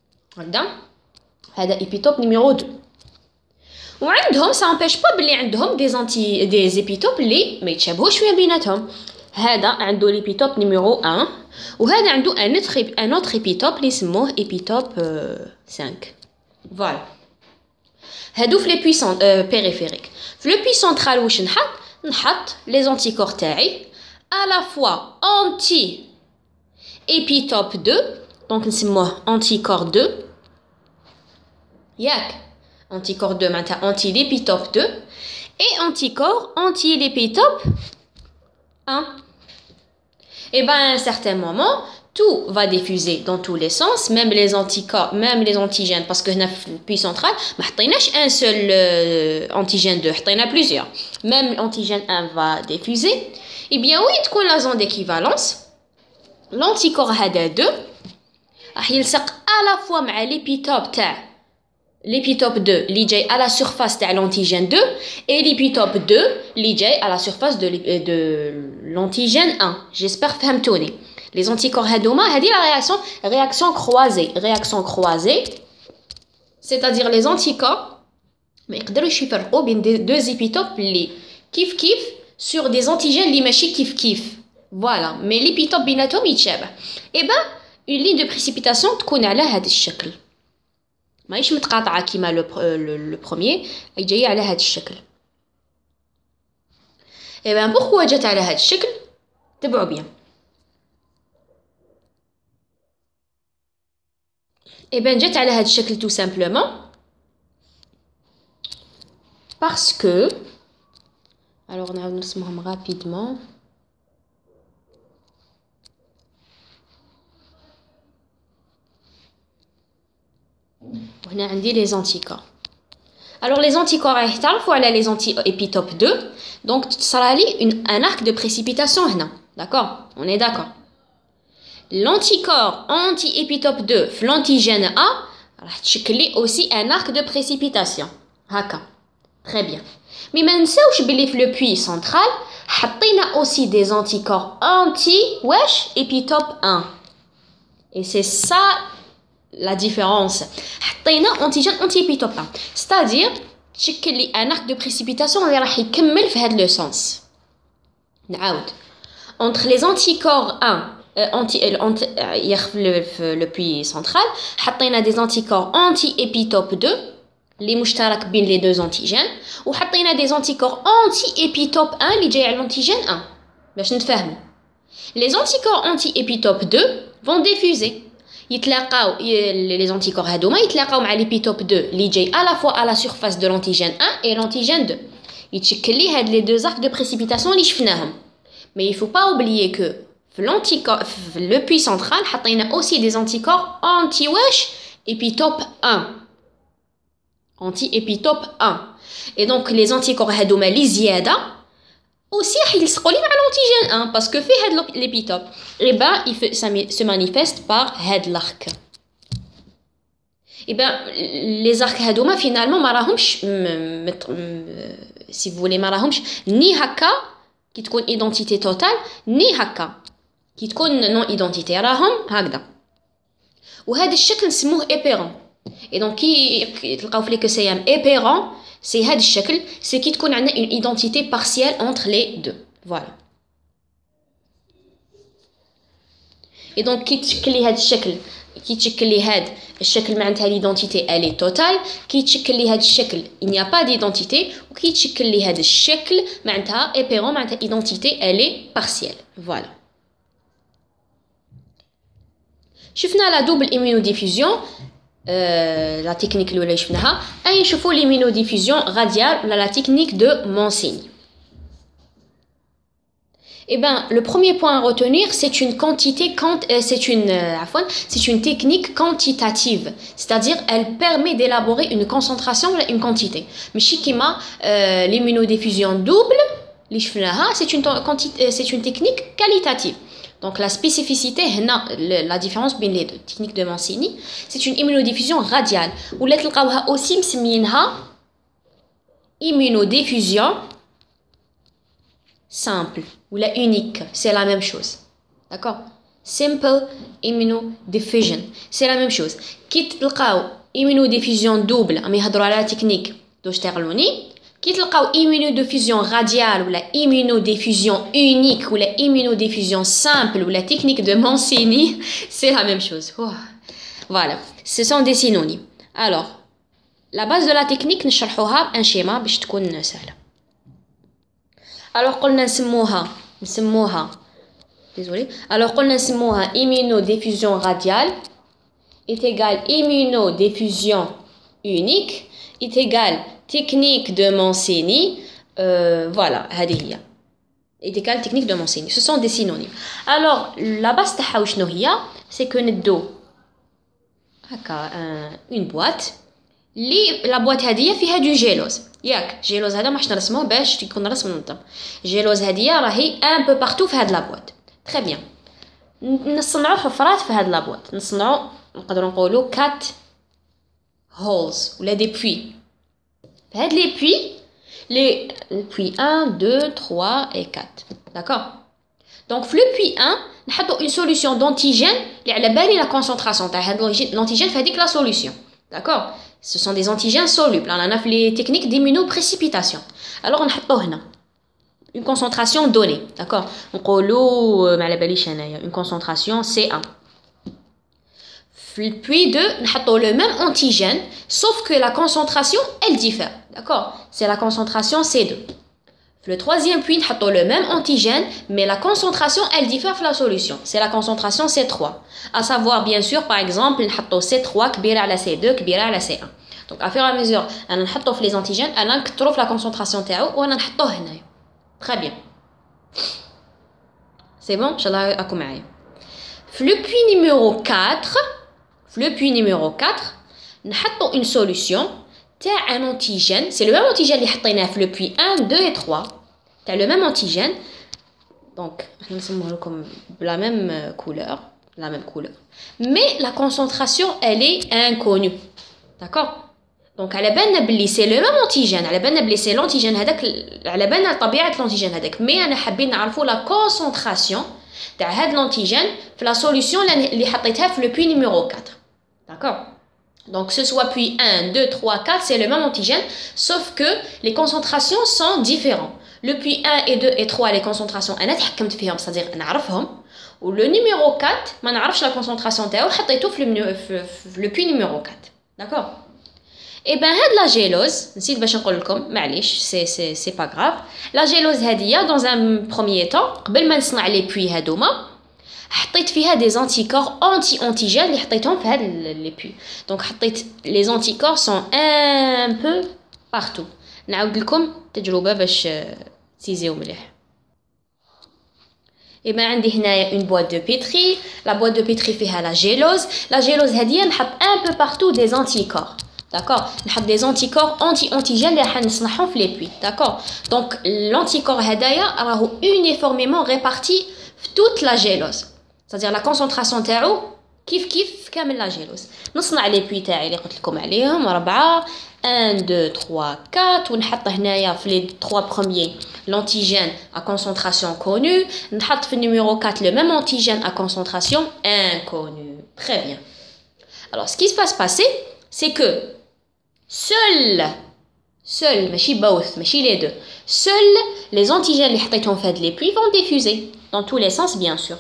هذا ايبيتوب نيميرو 2. وعندهم سا امبيش با بلي عندهم دي ايبيتوب اللي ما يتشابهوش فيها بيناتهم. هذا عنده ليبيتوب نيميرو 1 وهذا عنده ان اوتر ايبيتوب اللي يسموه ايبيتوب 5. فوالا هادو في لي بويسون بيريفيريك. في لو بوي سنترال واش نحط لي زانتيكور تاعي à la fois anti épitope 2 دونك نسموه anticorps 2 ياك anticorps 2 معناتها anti l'épitope 2 et anticorps anti l'épitope 1. Et ben à un certain moment tout va diffuser dans tous les sens, même les anticorps, même les antigènes, parce que dans le puits central, ما حطيناش un seul antigène 2, حطينا plusieurs. Même l'antigène 1 va diffuser. Et bien oui, تكون la zone d'équivalence. L'anticorps هذا 2 راح يلصق à la fois مع l'épitope تاع l'épitope 2 اللي جاي à la surface تاع l'antigène 2 et l'épitope 2 اللي جاي à la surface de l'antigène 1. J'espère فهمتوني. Les anticorps هادوما هذه la réaction croisée c'est-à-dire les anticorps ما يقدروش يفرقوا بين deux épitopes اللي كيف sur des antigènes اللي ماشي كيف voilà mais l'épitope بيناتهم يتشابه. et ben une ligne de précipitation تكون على هذا الشكل ماهيش متقاطعه كيما لو بروميير اي جايه على هذا الشكل. et ben pourquoi جات على هذا الشكل تبعوا بيان. et ben جات على هذا الشكل tout simplement parce que alors نعاود نرسمهم rapidement. وهنا عندي les anticorps. alors les anticorps راح تعرفوا على les anti-épitopes 2 donc صرا لي un arc de précipitation هنا. d'accord on est d'accord. l'anticorps anti-épitope 2 في l'antigène A راح تشكل لي aussi un arc de précipitation هكا. très bien. mais ما نساوش بلي في le puits central حطينا aussi des anticorps anti واش épitope 1 et c'est ça la différence. حطينا antigène anti épitope 1 c'est-à-dire تشكل لي un arc de précipitation اللي راح يكمل في هذا le sens. نعاود entre les anticorps 1 في le puits central حطينا des anticorps anti épitope 2 اللي مشترك بين les deux antigènes وحطينا des anticorps anti épitope 1 اللي جاي على l'antigène 1 باش نتفاهموا. les anticorps anti épitope 2 vont diffuser يتلاقاو les anticorps هادوما يتلاقاو مع l'épitope 2 اللي جاي à la fois à la surface de l'antigène 1 et l'antigène 2 يتشكل لي هاد les deux arcs de précipitation اللي شفناهم. mais il faut pas oublier que في le puits central حطينا aussi des anticorps anti واش épitope 1 anti-épitope 1. Et donc les anticorps هذوما اللي زياده aussi راح يلصقوا لي مع l'antigène 1 parce que في هاد l'épitope et ben ça se manifeste par هاد l'arc. Et ben les arcs هذوما finalement ما راهمش si vous voulez ما راهمش ni هكا كي تكون identité totale ni هكا كي تكون non identité راهم هكذا. وهذا الشكل نسموه épérant. Et donc كي تلقاو في لي كسيام épérant c'est هذا الشكل c'est كي تكون عندنا une identité partielle entre les deux. Voilà. Et donc كي تشكل لي هذا الشكل كي تشكل لي هذا الشكل معناتها l'identité elle est totale كي تشكل لي هذا الشكل il n'y a pas d'identité وكي تشكل لي هذا الشكل معناتها épérant معناتها identité elle est partielle. Voilà. شفنا la double immunodiffusion la technique اللي شفناها اي نشوفوا l'immunodiffusion radiale ولا la technique de Monsigny. Eh ben, le premier point à retenir, c'est une c'est une technique quantitative, c'est-à-dire elle permet d'élaborer une concentration ou une quantité. Mais كيما l'immunodiffusion double, c'est une technique qualitative. Donc la spécificité, la différence entre les deux techniques de Monsigny, c'est une immunodiffusion radiale. Ou là تلقاوها aussi مسمينها immunodiffusion simple ou la unique, c'est la même chose. D'accord? Simple immunodiffusion, c'est la même chose. كي تلقاو immunodiffusion double, أما يهضروا على technique d'Osterloni, كي تلقاو immunodiffusion radiale ou la immunodiffusion unique ou la immunodiffusion simple ou la technique de Monsigny, c'est la même chose. Voilà, ce sont des synonymes. Alors, la base de la technique نشرحوها un schéma باش تكون سهلة. Alors قلنا نسموها désolé. Alors قلنا نسموها immunodiffusion radiale est égale immunodiffusion unique est égale technique de Monsigny. Voilà, هذه هي. est égale technique de Monsigny. Ce sont des synonymes. Alors la base تاعها وشنو هي؟ c'est que ندو هكا une boîte اللي la boîte هذه فيها du gélose. ياك جيلوز هذا ماش نرسموه باش يكون رسم منظم. جيلوز هذه راهي ان بو بارتو في هاد لابواط. تري بيان. نصنعوا حفرات في هاد لابواط. نصنعوا نقدروا نقولوا 4 هولز ولا دي بوي. في هاد لي بوي les puits 1 2 3 et 4. D'accord? Donc في le puits 1 نحطوا une solution d'antigène اللي على بالي la concentration تاع هاد l'antigène في هذيك la solution. D'accord? Ce sont des antigènes solubles. On a les techniques d'immunoprécipitation. Alors on a une concentration donnée. D'accord? On a une concentration C1. Puis on a le même antigène, sauf que la concentration, elle diffère. D'accord? C'est la concentration C2. Le troisième puits, on a le même antigène, mais la concentration, elle diffère dans la solution. C'est la concentration C3. À savoir, bien sûr, par exemple, on a C3 كبيرة على C2 كبيرة على C1. Donc, à fur et à mesure, on a les antigènes, on a la concentration تاعو و on a هنايا. Très bien. C'est bon? Inch'Allah, راكم معايا. Le puits numéro 4, نحطو une solution تاع un antigène, c'est le même antigène اللي حطيناه في le puits 1, 2 et 3. تاع le même antigène. Donc, احنا نسموه لكم la même couleur. Mais la concentration, elle est inconnue. D'accord? Donc, على بالنا بلي c'est le même antigène. على بالنا بلي c'est l'antigène هذاك. على بالنا طبيعة l'antigène هذاك. Mais أنا حابين نعرفوا la concentration تاع هذا l'antigène في la solution اللي حطيتها في le puits numéro 4. D'accord? Donc, que ce soit puits 1, 2, 3, 4, c'est le même antigène, sauf que les concentrations sont différentes. Le puits 1 et 2 et 3, les concentrations, أنا تحكمت فيهم, c'est-à-dire نعرفهم. Ou le numéro 4, ما نعرفش la concentration تاعو, حطيته في le puits numéro 4. D'accord? Et ben هاد la gélose, نسيت باش نقول لكم, معليش, c'est pas grave. La gélose هادية, dans un premier temps, قبل ما نصنع les puits هادوما, حطيت فيها des anticorps anti-antigènes اللي حطيتهم في هاد les puits. Donc حطيت les anticorps sont un peu partout. نعاود لكم تجربة باش تيزيو مليح. Et ben عندي هنايا une boîte de pétri. La boîte de pétri فيها la gélose. La gélose هادية نحط un peu partout des anticorps. d'accord. نحط des anticorps anti-antigènes اللي راح نصنعهم في les puits, d'accord. Donc l'anticorps هدايا راهو uniformément réparti في toute la gélose, c'est-à-dire la concentration تاعو كيف كامل لا جيلوز. نصنع لي بوي تاعي اللي قلت لكم عليهم 4 1 2 3 4 ونحط هنايا في لي 3 بروميير l'antigène à concentration connue, نحط في numéro 4 le même antigène à concentration inconnue. Très bien. Alors ce qui va se passer, c'est que seuls ماشي both ماشي les deux, seuls les antigènes اللي حطيتهم في هاد لي بوي vont diffuser dans tous les sens bien sûr.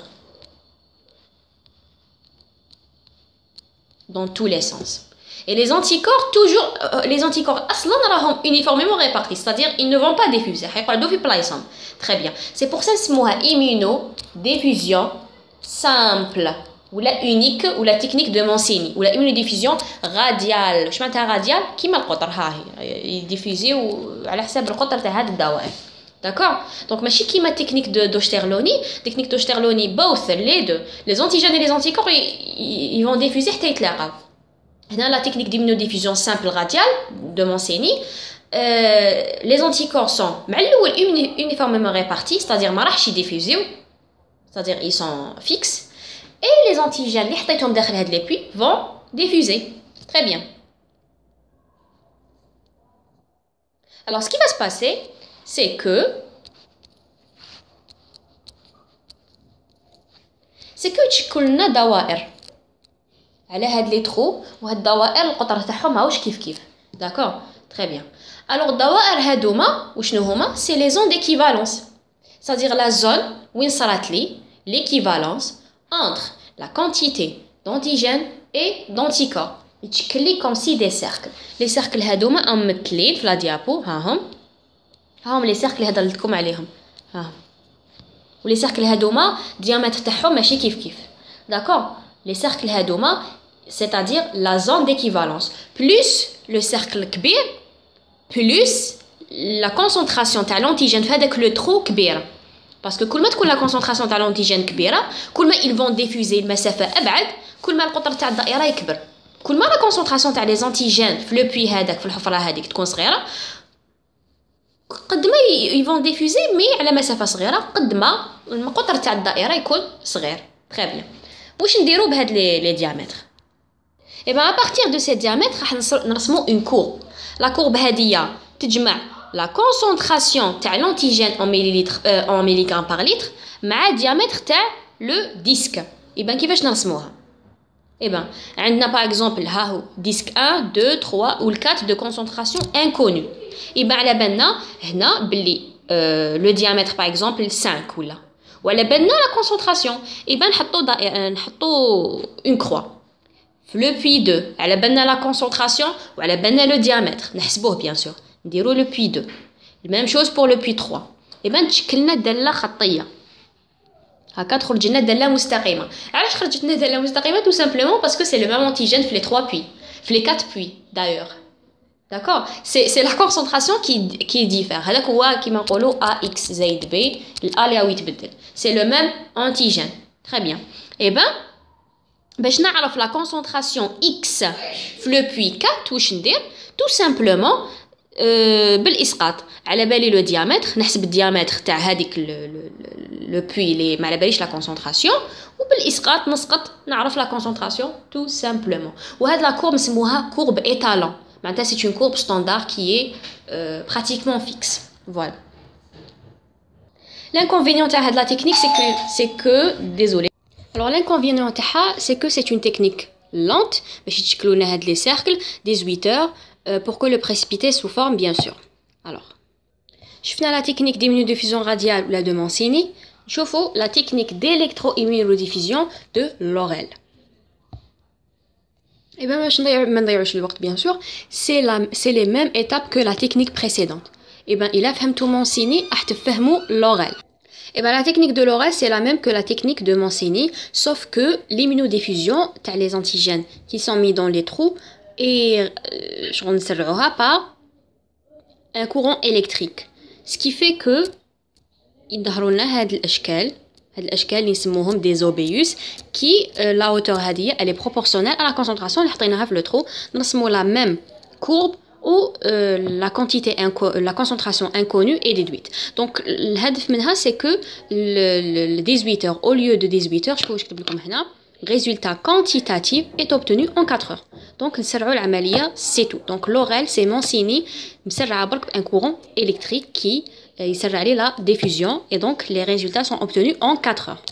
Dans tous les sens. Et les anticorps, toujours, les anticorps aslan راهم uniformément répartis, c'est-à-dire ils ne vont pas diffuser. Très bien. C'est pour ça que c'est immunodiffusion simple, ou la unique, ou la technique de Monsigny, ou la immunodiffusion radiale. Je m'entends radiale, qui m'a le قطر هاي diffuser ou على حساب القطر تاع هاد الدواء. D'accord. Donc ماشي كيما technique d'Osterloni, technique d'Osterloni both les deux, les antigènes et les anticorps ils vont diffuser حتى يتلاقاو. هنا la technique d'immunodiffusion simple radiale de Monsigny, les anticorps sont مع الاول uniformément répartis, c'est-à-dire ما راحش يديفوزيو, c'est-à-dire ils sont fixes, et les antigènes اللي حطيتهم داخل هاد لي بوي vont diffuser. Très bien. Alors ce qui va se passer, c'est que تشكل لنا دوائر على هاد لي ترو, وهاد الدوائر القطر تاعهم ماهوش كيف d'accord. Très bien. Alors الدوائر هادوما وشنو هما؟ c'est les zones d'équivalence, c'est-à-dire la zone وين صرات لي l'équivalence entre la quantité d'antigènes et d'anticorps. يتشكل لي comme si des cercles. les cercles هادوما ممثلين في لا ديابو, هاهم لي سيركل هذا اللي لكم عليهم, ولي سيركل هادوما diamètre تاعهم ماشي كيف d'accord. les cercles هادوما c'est-à-dire la zone d'équivalence plus le cercle كبير plus la concentration تاع l'antigène في هذاك لو ترو كبيره, parce que كل ما تكون la concentration تاع l'antigène كبيره كل ما ils vont diffuser المسافه ابعد, كل ما القطر تاع الدائره يكبر. كل ما la concentration تاع les antigènes في لو بوي هذاك في الحفره هذيك تكون صغيره قد ما ils vont diffuser مي على مسافه صغيره قد ما القطر تاع الدائره يكون صغير. Très bien. واش نديرو بهاد لي ديامتر؟ Et bien à partir de ces diamètres راح نرسمو une courbe. La courbe هادية تجمع la concentration تاع l'antigène en millilitres en milligrammes par litre مع diamètre تاع le disque. Et bien كيفاش نرسموها؟ Et ben عندنا par exemple ها هو disque 1 2 3 ou 4 de concentration inconnue. Et ben على بالنا هنا باللي le diamètre par exemple 5 ولا وعلى بالنا la concentration. Et ben نحطو une croix. Le puits 2 على بالنا la concentration وعلى بالنا le diamètre نحسبوه bien sûr, نديرو le puits 2. même chose pour le puits 3. Et ben تشكلنا دالة خطية هكا تخرج لنا دالة مستقيمة. علاش خرجت لنا دالة مستقيمة؟ tout simplement parce que c'est le même antigène في les 3 puits, في les 4 puits d'ailleurs. D'accord. C'est la concentration qui diffère. هذاك هو كيما نقولوا AX زائد B, الA اللي يتبدل. C'est le même antigène. Très bien. Et ben باش نعرف la concentration X في le puits 4 واش ندير؟ tout simplement بالاسقاط. على بالي لو diamètre نحسب الديامتر تاع هذيك لو بوي اللي ما على باليش لا كونسونطراسيون, وبالاسقاط نسقط نعرف لا كونسونطراسيون tout simplement. وهاد لا كورب نسموها كورب étalon. معناتها c'est une courbe standard qui est pratiquement fixe. Voilà. L'inconvénient تاع هاد la technique c'est que désolé. Alors l'inconvénient تاعها c'est que c'est une technique lente باش يتشكلوا لنا هاد لي cercles 18 heures pour que le précipité se forme bien sûr. Alors شفنا la technique d'immunodiffusion radiale ou la de Monsigny, نشوفوا la technique d'électroimmunodiffusion de Laurel. Et bien ما نضيعوش الوقت bien sûr, c'est les mêmes étapes que la technique précédente. Et bien il a فهمتوا Monsigny راح تفهموا Laurel. Et bien la technique de Laurel c'est la même que la technique de Monsigny, sauf que l'immunodiffusion t'as les antigènes qui sont mis dans les trous et je نسرعوها par un courant électrique, ce qui fait que يظهروا لنا هاد الاشكال اللي نسموهم des obéus qui la hauteur هذه elle est proportionnelle à la concentration اللي حطيناها في le trou. نرسموا la même courbe où la concentration inconnue est déduite. Donc, le hadf منها, c'est que le 18 heures, au lieu de 18 heures, je peux vous dire comme هنا, résultat quantitatif est obtenu en 4 heures. Donc, نسرعوا العملية, c'est tout. Donc, l'oral, c'est mentionné, مسرع برك un courant électrique qui يسرع عليه la diffusion et donc les résultats sont obtenus en 4 heures.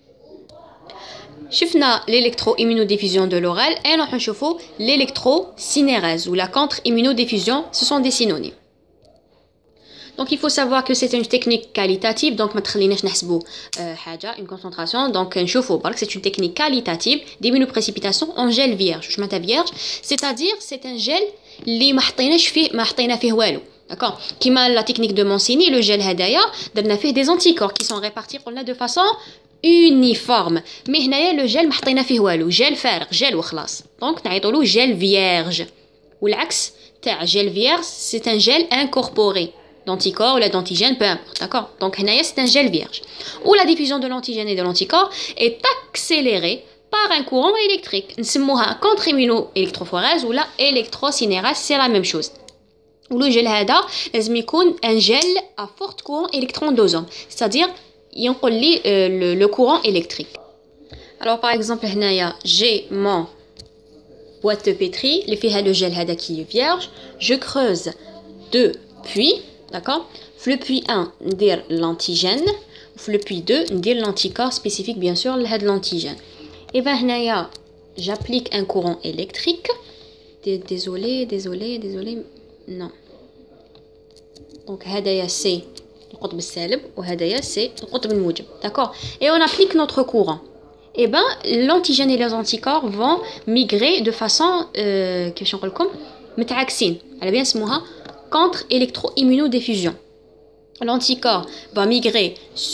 شفنا l'électro-immunodiffusion de l'oral et nous نشوفوا l'électrocinérase ou la contre-immunodiffusion, ce sont des synonymes. Donc il faut savoir que c'est une technique qualitative, donc ما تخليناش نحسبوا حاجه une concentration, donc نشوفوا برك c'est une technique qualitative d'immunoprécipitation en gel vierge. Je m'attends vierge, c'est-à-dire c'est un gel اللي ما حطينا فيه والو. D'accord. كيما la technique de Mancini, le gel هدايا درنا فيه des anticorps qui sont répartis قلنا de façon uniforme. Mais هنايا le gel ما حطينا فيه والو, gel فارغ, gel وخلاص. Donc نعيطوا له gel vierge. والعكس تاع gel vierge, c'est un gel incorporé d'anticorps ou d'antigène, peu importe, d'accord. Donc هنايا c'est un gel vierge où la diffusion de l'antigène et de l'anticorps est accélérée par un courant électrique. نسموها contre-immunoélectrophorèse ou la électrocinérase, c'est la même chose. Le gel هذا لازم يكون un gel à fort courant électron-dosant, c'est-à-dire ينقل لي le courant électrique. Alors par exemple هنايا j'ai mon boîte de pétri اللي فيها le gel هذا qui est vierge. Je creuse 2 puits, d'accord. Le puits 1 ندير l'antigène, le puits 2 ندير l'anticorps spécifique bien sûr لهذا l'antigène. Et ben هنايا j'applique un courant électrique. Désolé. Non. Donc هدايا c'est القطب السالب وهدايا c'est القطب الموجب, d'accord. Et on applique notre courant. Et ben l'antigène et les anticorps vont migrer de façon كيفاش نقول لكم متعاكسين, على bien اسموها contre électro-immunodiffusion. L'anticorps va migrer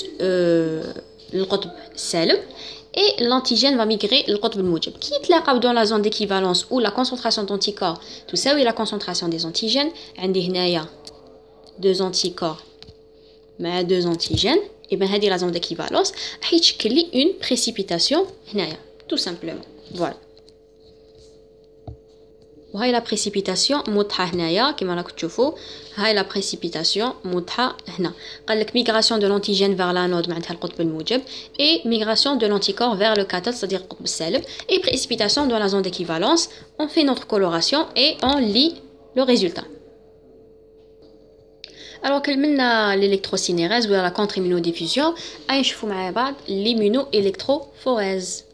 القطب السالب et l'antigène va migrer القطب الموجب. Qui يتلاقاو dans la zone d'équivalence où la concentration d'anticorps تساوي la concentration des antigènes. عندي هنايا 2 anticorps مع 2 antigènes, et ben هذه la zone d'équivalence راح يتشكل لي une précipitation هنايا tout simplement. Voilà. وهاي la précipitation موضحة هنايا كما راكم تشوفوا. هاي la précipitation موضحة هنا. قال لك migration de l'antigène vers l'anode معناتها القطب الموجب et migration de l'anticorps vers le cathode c'est-à-dire القطب السالب et précipitation dans la zone d'équivalence. On fait notre coloration et on lit le résultat. Alors كملنا l'électrocinérase ou la contre-immunodiffusion, نشوفوا مع بعض l'immunoélectrophorèse.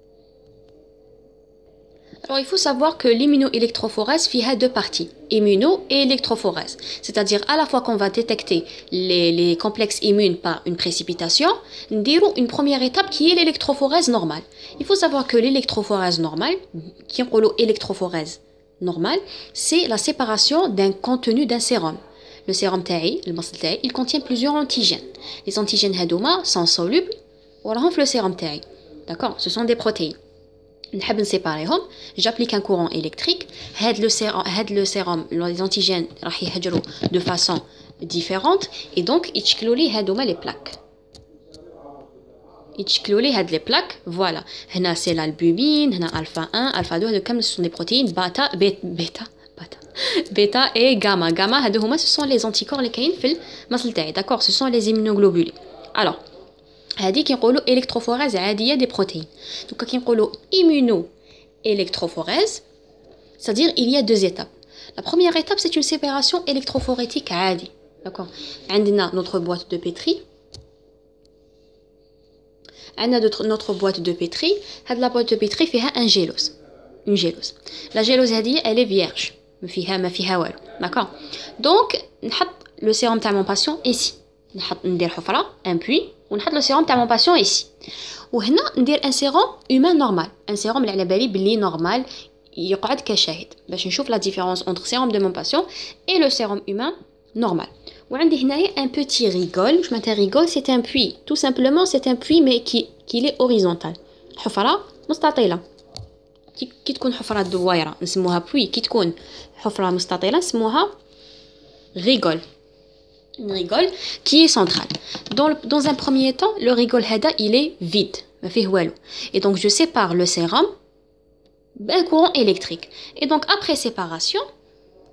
Alors il faut savoir que l'immunoélectrophorèse a 2 parties, immuno et électrophorèse. C'est-à-dire à la fois qu'on va détecter les complexes immunes par une précipitation, nous dirons une première étape qui est l'électrophorèse normale. Il faut savoir que l'électrophorèse normale, qui est l'électrophorèse normale, c'est la séparation d'un contenu d'un sérum. Le sérum taï, le muscle taï, il contient plusieurs antigènes. Les antigènes hadouma sont solubles ou alors le sérum taï. D'accord, ce sont des protéines. نحب نسيباريهم, j'applique un courant électrique. le sérum, les antigènes راح يهجروا de façon différente et donc يتشكلوا لي هادوما les plaques. يتشكلوا لي هاد les plaques, voilà. هنا c'est l'albumine, هنا alpha 1, alpha 2, هادو كامل ce sont des protéines bêta et gamma. Gamma هادو هما ce sont les anticorps اللي كاين في المصل تاعي, d'accord. Ce sont les immunoglobulés. Alors هذه كنقولوا électrophorèse عاديه des protéines. Donc كنقولوا immunoélectrophorèse, c'est-à-dire il y a 2 étapes. La première étape c'est une séparation électrophorétique عادي, d'accord. عندنا notre boîte de pétri. عندنا notre boîte de pétri. هاد la boîte de pétri فيها un gélose, une gélose. La gélose هذه elle est vierge, ما فيها والو, d'accord. Donc نحط le sérum تاع mon patient ici. ندير حفرة un puits ونحط le sérum تاع mon patient ici. وهنا ندير un sérum humain normal, un sérum اللي على بالي بلي normal يقعد كشاهد باش نشوف la différence entre sérum de mon patient et le sérum humain normal. وعندي هنايا un petit rigole. Je m'attends rigole, c'est un puits, tout simplement c'est un puits mais qui est horizontal. حفرة مستطيلة. كي تكون حفرة دوائرة نسموها puits, كي تكون حفرة مستطيلة نسموها rigole. Une rigole qui est centrale. Dans un premier temps, le rigole hada, il est vide. Et donc, je sépare le sérum d'un courant électrique. Et donc, après séparation,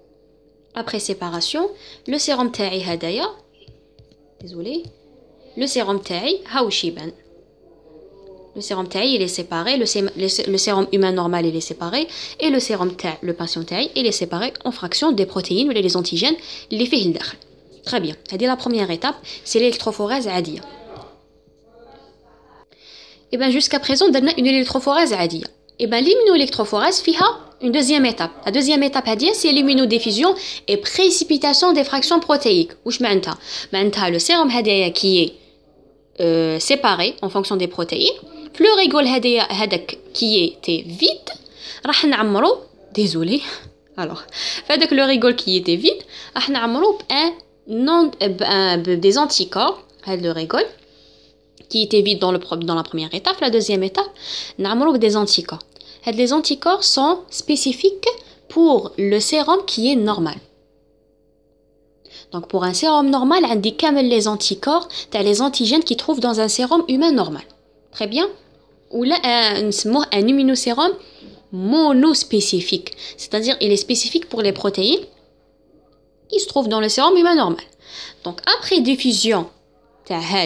Après séparation, le sérum تاعي هدايا désolé le sérum تاعي هاوش يبان. Le sérum تاعي il est séparé, le sérum humain normal il est séparé et le sérum تاع le patient تاعي il est séparé en fraction des protéines ou les antigènes اللي فيه لداخل. Très bien. هذه la première étape, c'est l'électrophorèse عادية. Et bien jusqu'à présent درنا une électrophorèse عادية. Et bien l'immunoélectrophorèse فيها une deuxième étape. La deuxième étape c'est l'immunodiffusion et précipitation des fractions protéiques. واش معناتها؟ معناتها le sérum هدايا qui est séparé en fonction des protéines. Le rigole هذاك qui était vide راح نعمرو désolé. Alors, فهذاك le rigole qui était vide راح نعمرو des anticorps. هذا le rigole qui était vide dans la première étape. La deuxième étape, نعمرو des anticorps. Les anticorps sont spécifiques pour le sérum qui est normal. Donc pour un sérum normal, on dit comme les anticorps, tu as les antigènes qui trouvent dans un sérum humain normal. Très bien. Ou là, un immunosérum monospécifique. C'est-à-dire il est spécifique pour les protéines qui se trouvent dans le sérum humain normal. Donc après diffusion, tu as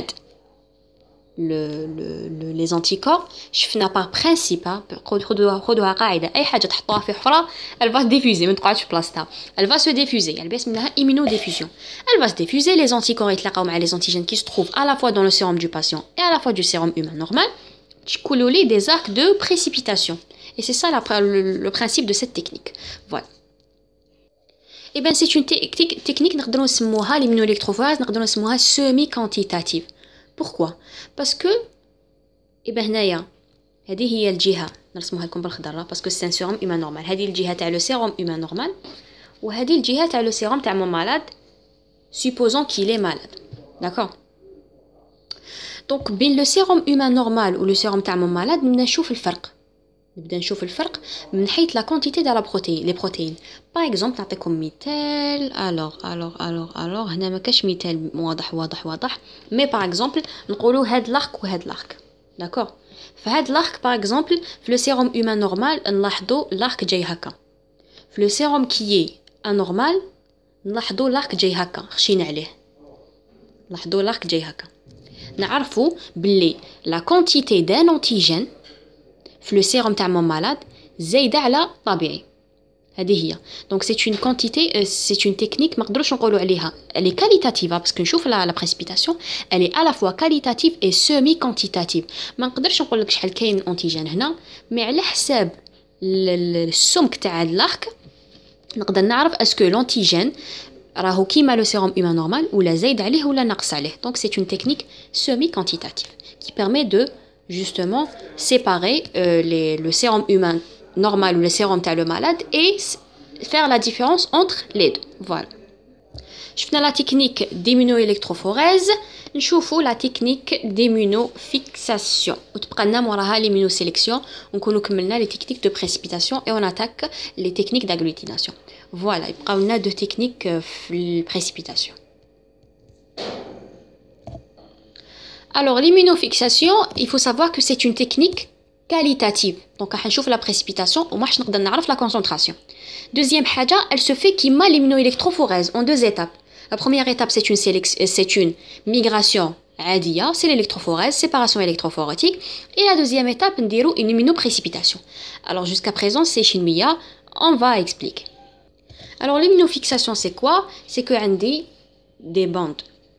les anticorps, شفنا par principe خدوها قاعدة أي حاجة تحطوها في حفرة elle va se diffuser ما تقعدش في بلاصتها elle va se diffuser يعني باسمها immunodiffusion elle va se diffuser les anticorps يتلاقاو مع les antigènes qui se trouvent à la fois dans le sérum du patient et à la fois du sérum humain normal تشكلوا لي des arcs de précipitation et c'est ça le principe de cette technique. Voilà. Et bien c'est une technique نقدروا نسموها l'immunoélectrophorèse نقدروا نسموها semi quantitative. Pourquoi? Parce que هنايا هذه هي الجهة نرسموها لكم بالخضرة parce que c'est un sérum humain normal. هذه الجهة تاع le sérum humain normal وهذه الجهة تاع le sérum تاع mon malade supposons qu'il est malade. D'accord? Donc بين le sérum humain normal ou le sérum تاع mon malade نبدا نشوف الفرق من حيث la quantité de la protéine, les protéines. Par exemple نعطيكم مثال. alors هنا ما كاش مثال واضح mais par exemple نقولوا هاد l'arc وهاد l'arc. D'accord? فهاد l'arc par exemple في le sérum humain normal نلاحظوا l'arc جاي هكا. في le sérum qui est anormal نلاحظوا l'arc جاي هكا خشين عليه. نلاحظوا l'arc جاي هكا. نعرفوا باللي la quantité d'un antigène في le sérum تاع mon malade زايدة على طبيعي. هذه هي. Donc c'est une quantité, c'est une technique ما نقدروش نقولوا عليها elle est qualitative parce que نشوف la précipitation elle est à la fois qualitative et semi quantitative. ما نقدرش نقول لك شحال كاين انتيجين هنا mais على حساب السمك تاع اللاك نقدر نعرف اسكو l'antigène راهو كيما le sérum humain normal ولا زايد عليه ولا ناقص عليه. Donc c'est une technique semi quantitative qui permet de justement séparer le sérum humain normal ou le sérum تاع le malade et faire la différence entre les deux. Voilà. شفنا la technique d'immunoélectrophorèse نشوفوا la technique d'immunofixation وتبقى لنا موراها l'immunosélection ونكونوا كملنا les techniques de précipitation et on attaque les techniques d'agglutination. Voilà, يبقاو لنا deux techniques في précipitation. Alors l'immunofixation, il faut savoir que c'est une technique qualitative. Donc on va voir la précipitation et moi je نقدر نعرف la concentration. Deuxième حاجة, elle se fait كيما l'immunoélectrophorèse en deux étapes. La première étape c'est une migration عادية, c'est l'électrophorèse, séparation électrophorétique. Et la deuxième étape, نديرو une immunoprécipitation. Alors jusqu'à présent c'est chimia, on va expliquer. Alors l'immunofixation c'est quoi? C'est que عندي des bandes.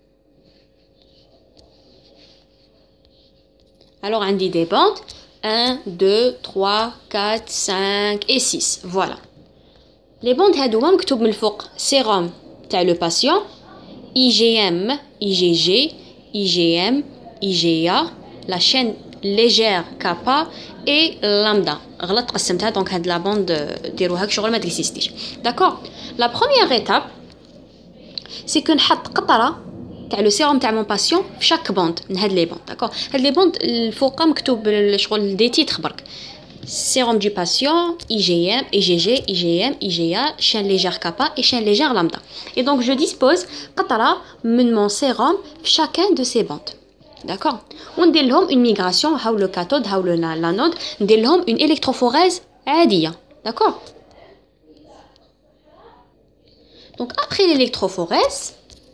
Alors on dit des bandes 1, 2, 3, 4, 5 et 6. Voilà. Les bandes هادوما مكتوب من الفوق sérum تاع le patient, IgM, IgG, IgM, IgA, la chaîne légère kappa et lambda. غلط قسمتها donc هاد la bande ديروها هاك شغل ما تقيسيش. D'accord? La première étape c'est que نحط قطرة تاع لو سيروم تاع مون باسيون في شاك بوند من هاد لي بوند. داكور هاد لي بوند الفوق مكتوب شغل دي تيتر برك sérum du patient IgM IgG IgM IgA chaîne légère kappa et chaîne légère lambda. Et donc je dispose قطرة من mon sérum في chacun de ces bandes. D'accord? وندير لهم une migration هاو لو كاثود هاو l'anode ندير لهم une électrophorèse عادية. D'accord? Donc après l'électrophorèse,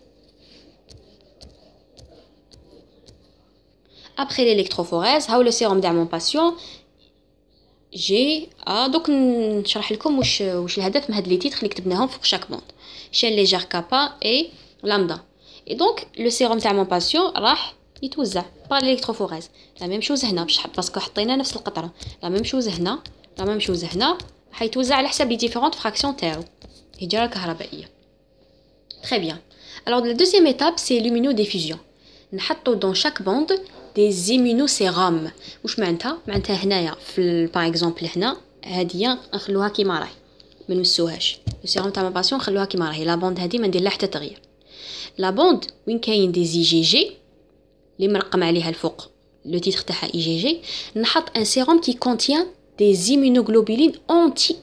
هاو le sérum تاع mon patient جي دوك نشرح لكم واش الهدف من هاد لي تيتر اللي كتبناهم فوق شاك بوند chaîne légère kappa et lambda. Et donc le sérum تاع mon patient راح يتوزع par l'électrophorèse. La même chose هنا باسكو حطينا نفس القطره. La même chose هنا حيتوزع على حسب les différentes fractions تاعو. الهجرة الكهربائية. Très bien. Alors la deuxième étape c'est l'immunodiffusion. نحطو dans chaque bande des immunosérums. واش معناتها هنايا في باغ اكزومبل هنا هاديه نخلوها كيما راهي ما نمسوهاش. السيروم تاع ما باسيون نخلوها كيما راهي. لا بوند هادي ما ندير لها حتى تغيير. لا بوند وين كاين دي زي جي جي اللي مرقم عليها الفوق لو تيتر تاعها اي جي جي نحط ان سيروم كي كونتيان دي immunoglobulines anti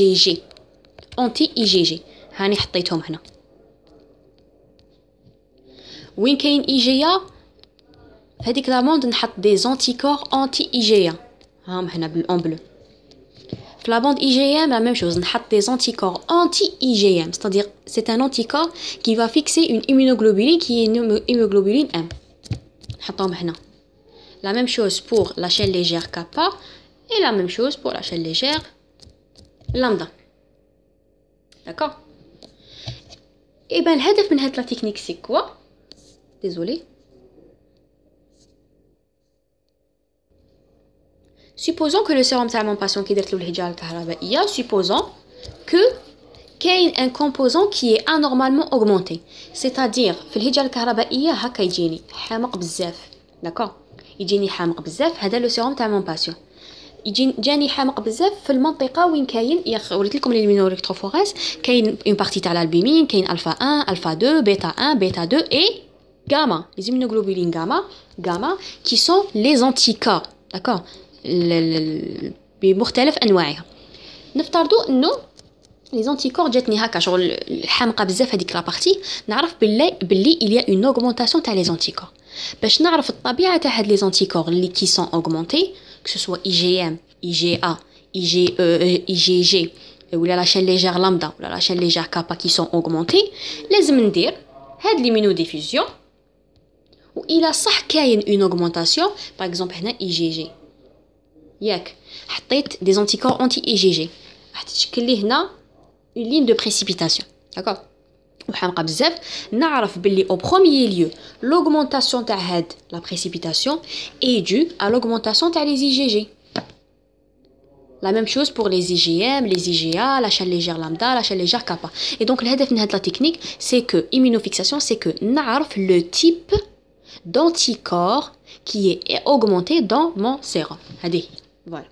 IgG هاني حطيتهم هنا. وين كاين IgA في هذيك لا بوند نحط دي زونتيكور انتي IgA هاهم هنا بالأون بلو. في لا بوند IgM la même chose نحط des anticorps anti-IgM, c'est-à-dire c'est un anticorps qui va fixer une immunoglobuline qui est une immunoglobuline M. نحطهم هنا. La même chose pour la chaîne légère kappa et la même chose pour la chaîne légère lambda. D'accord? Et ben الهدف من هاد la technique c'est quoi? Désolé. Supposons que le sérum تاع mon patient qui درت له الهجرة الكهربائية, supposons que كاين un composant qui est anormalement augmenté, c'est-à-dire في الهجرة الكهربائية هكا يجيني حامق بزاف, d'accord, يجيني حامق بزاف. هذا لو سيروم تاع mon patient جاني حامق بزاف في المنطقة وين كاين وريت لكم l'immunoélectrophorèse كاين une partie تاع l'albumine, كاين alpha 1, alpha 2, bêta 1, bêta 2 et gamma, les immunoglobulines gamma qui sont les anticorps, d'accord, بمختلف انواعها. نفترضوا انه لي زونتيكور جاتني هكا شغل حامقه بزاف هذيك لا بارتي, نعرف باللي il y a une augmentation تاع لي زونتيكور. باش نعرف الطبيعه تاع هاد لي زونتيكور اللي كي سون اوغمونتي que ce soit IgM, IgA, IgG ولا لا chaîne légère lambda ولا لا chaîne légère kappa qui sont augmentés, لازم ندير هاد l'immunodiffusion وإلا صح كاين une augmentation. par exemple هنا IgG ياك حطيت دي زونتيكور انتي IgG راح تشكل لي هنا une ligne de précipitation, d'accord, وحامقه بزاف. نعرف باللي au premier lieu l'augmentation تاع هاد la précipitation est due à l'augmentation تاع les IgG. La même chose pour les IgM, les IgA, la chaîne légère lambda, la chaîne légère kappa. Et donc الهدف من هاد la technique c'est que immunofixation c'est que نعرف le type d'anticorps qui est augmenté dans mon sérum. هذه voilà.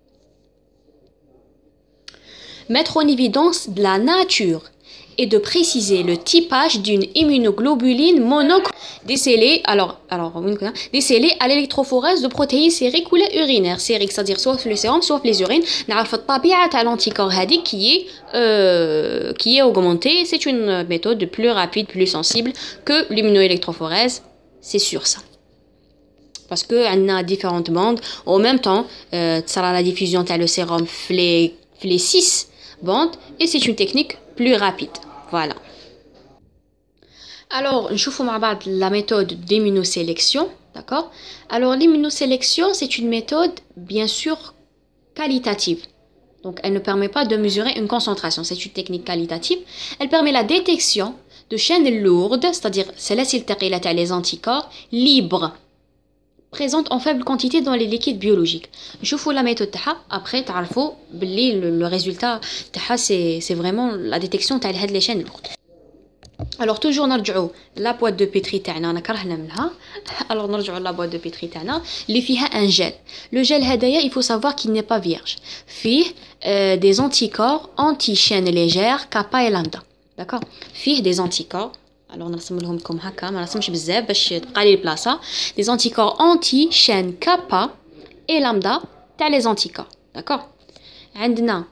Mettre en évidence de la nature et de préciser le typage d'une immunoglobuline décélée à l'électrophorèse de protéines sériques ou urinaires. Sériques, c'est-à-dire soit le sérum, soit les urines. نعرف الطبيعة تاع l'anticorps هذيك qui est augmenté. C'est une méthode plus rapide, plus sensible que l'immunoélectrophorèse. C'est sûr ça. Parce que on a différentes bandes. En même temps, ça la diffusion تاع le sérum les 6 bandes et c'est une technique plus rapide. Voilà. Alors, نشوفوا مع بعض la méthode d'immunosélection, d'accord? Alors, l'immunosélection, c'est une méthode bien sûr qualitative. Donc, elle ne permet pas de mesurer une concentration. C'est une technique qualitative. Elle permet la détection de chaînes lourdes, c'est-à-dire سلاسل ثقيلة تاع les anticorps libres présente en faible quantité dans les liquides biologiques. نشوفوا la méthode تاعها après تعرفوا باللي le résultat تاعها c'est vraiment la détection تاع هاد les chaînes lourdes. Alors toujours نرجعوا la boîte de pétri تاعنا انا كرهنا منها. Alors نرجعوا la boîte de pétri تاعنا اللي فيها un gel. Le gel هدايا il faut savoir qu'il n'est pas vierge. فيه des anticorps anti-chaîne légère kappa et lambda. D'accord? فيه des anticorps. Alors نرسم لهم لكم هكا ما نرسمش بزاف باش تبقى لي البلاصه. Des anticorps anti-chaîne kappa et lambda تاع les anticorps. D'accord? عندنا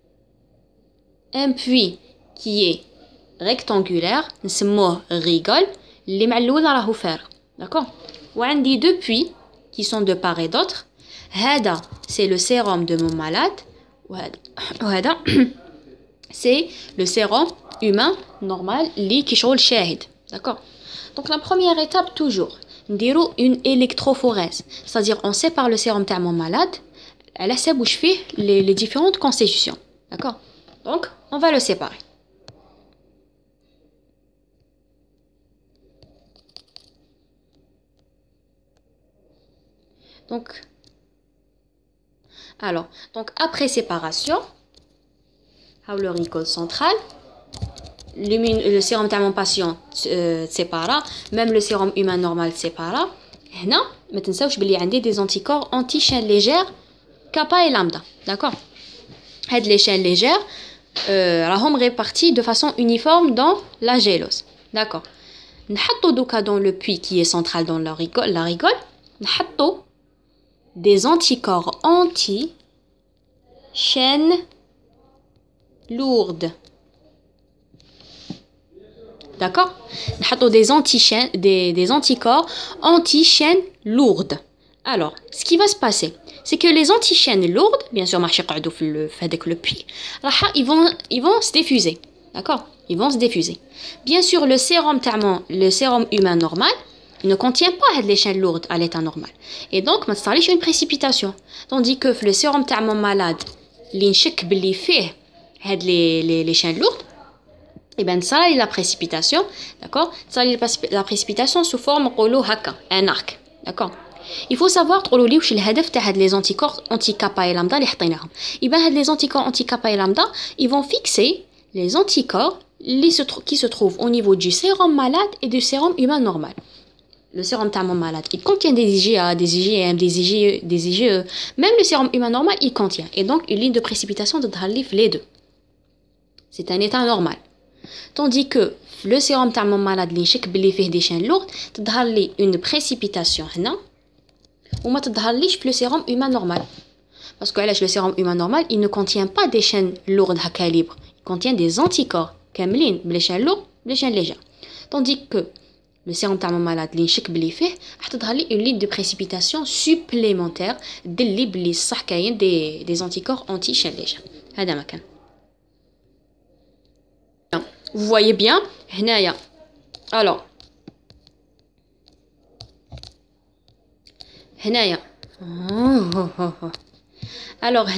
un puits qui est rectangulaire نسموه rigole اللي مع الاول راهو فارغ. D'accord? وعندي deux puits qui sont de part et d'autre. هذا c'est le sérum de mon malade وهذا c'est le sérum humain normal qui شغل شاهد. D'accord. Donc la première étape toujours, نديرو une électrophorèse, c'est-à-dire on sépare le sérum تاع mon malade على حساب واش فيه les différentes constitutions. D'accord. Donc on va le séparer. Donc après séparation, le rigole central, le sérum de mon patient sépara, même le sérum humain normal sépara. Là, maintenant ça, je vais dire des anticorps anti-chaîne légère, kappa et lambda, d'accord. Les chaînes légères, sont réparties de façon uniforme dans la gélose, d'accord. Nous dans le puits qui est central dans la rigole, nous des anticorps anti-chaîne lourde. D'accord. Nous des anticorps anti-chaîne lourde. Alors, ce qui va se passer, c'est que les anti-chaînes lourdes, bien sûr, le puits, ils vont se diffuser. D'accord. Ils vont se diffuser. Bien sûr, le sérum humain normal ne contient pas les chaînes lourdes à l'état normal. Et donc, ما تصاريش une précipitation. Tandis que le sérum تاع mon malade, اللي نشك باللي فيه هاد les chaînes lourdes, et ben ça la précipitation, d'accord? Ça la précipitation sous forme قولوا هكا, un arc, d'accord? Il faut savoir تقولوا لي واش الهدف تاع هاد les anticorps anti-kappa et lambda اللي حطيناهم. Et ben هاد les anticorps anti-kappa et lambda, ils vont fixer les anticorps qui se trouvent au niveau du sérum malade et du sérum humain normal. Le sérum tellement malade, il contient des IgA, des IgM, des IgE. Même le sérum humain normal, il contient. Et donc, une ligne de précipitation de Dhalif les deux. C'est un état normal. Tandis que le sérum tellement malade, l'inchek beli fait des chaînes lourdes, Dhalif une précipitation. Ou ma Dhalif le sérum humain normal. Parce que le sérum humain normal, il ne contient pas des chaînes lourdes à calibre. Il contient des anticorps. Kamlin, les chaînes lourdes, les chaînes légères. Tandis que le sérum tellement malade اللي نشك بلي فيه حطها لي une ligne de précipitation supplémentaire دلي بلي صح كاين des anticorps anti chaîne légère. هذا ما كان. Vous voyez bien هنايا. Alors هنايا alors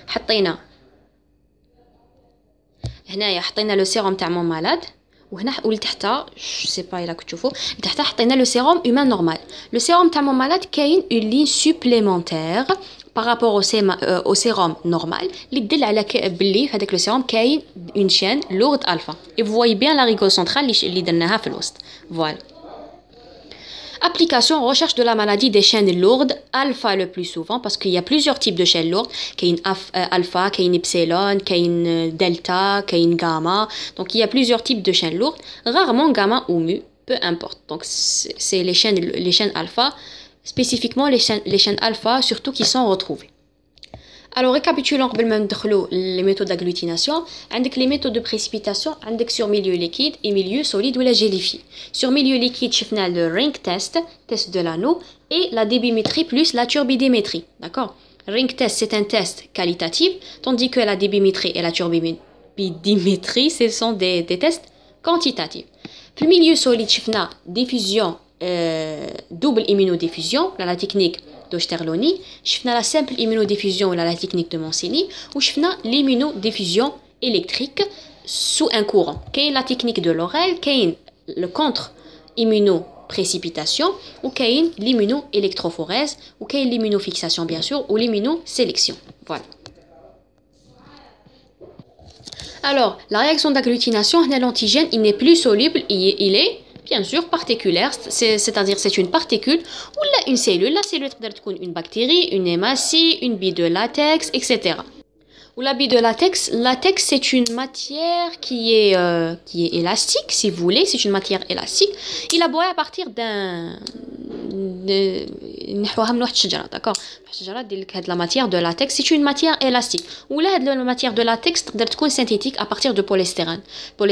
هنايا حطينا le sérum تاع mon malade. وهنا ولتحتها je sais pas إلا كتشوفوا لتحتها حطينا le sérum humain normal. Le sérum تاع mon malade كاين une ligne supplémentaire par rapport au sérum normal اللي تدل على بلي في هذاك le sérum كاين une chaîne lourde alpha. Et vous voyez bien la rigole centrale اللي درناها في الوسط. Voilà. Application, recherche de la maladie des chaînes lourdes, alpha le plus souvent, parce qu'il y a plusieurs types de chaînes lourdes. Il y a alpha, il y a epsilon, il y a delta, il y a gamma. Donc il y a plusieurs types de chaînes lourdes, rarement gamma ou mu, peu importe. Donc c'est les chaînes alpha, spécifiquement les chaînes alpha, surtout qui sont retrouvées. Alors récapitulons les méthodes d'agglutination. Avec les méthodes de précipitation, avec sur milieu liquide et milieu solide ou la gélifié. Sur milieu liquide, je fais le ring test de l'anneau, et la débimétrie plus la turbidémétrie. D'accord? Ring test, c'est un test qualitatif, tandis que la débimétrie et la turbidimétrie, ce sont des tests quantitatifs. Puis milieu solide, je fais diffusion, double immunodiffusion, la technique d'Osterloni, je fais la simple immunodiffusion ou la technique de Mancini, ou je fais l'immunodiffusion électrique sous un courant. Quelle est la technique de l'oreille, quelle est le contre-immunoprécipitation, ou quelle est l'immunoélectrophorèse, ou quelle est l'immunofixation bien sûr, ou l'immunosélection. Voilà. Alors, la réaction d'agglutination, l'antigène, il n'est plus soluble, il est bien sûr particulaire, c'est-à-dire c'est une particule ou une cellule. La cellule peut être une bactérie, une hématie, une bille de latex, etc. Ou la bille de latex, c'est une matière qui est élastique, si vous voulez, c'est une matière élastique, élaborée à partir d'accord. La matière de latex, c'est une matière élastique. Ou la matière de latex peut être synthétique à partir de polystyrène.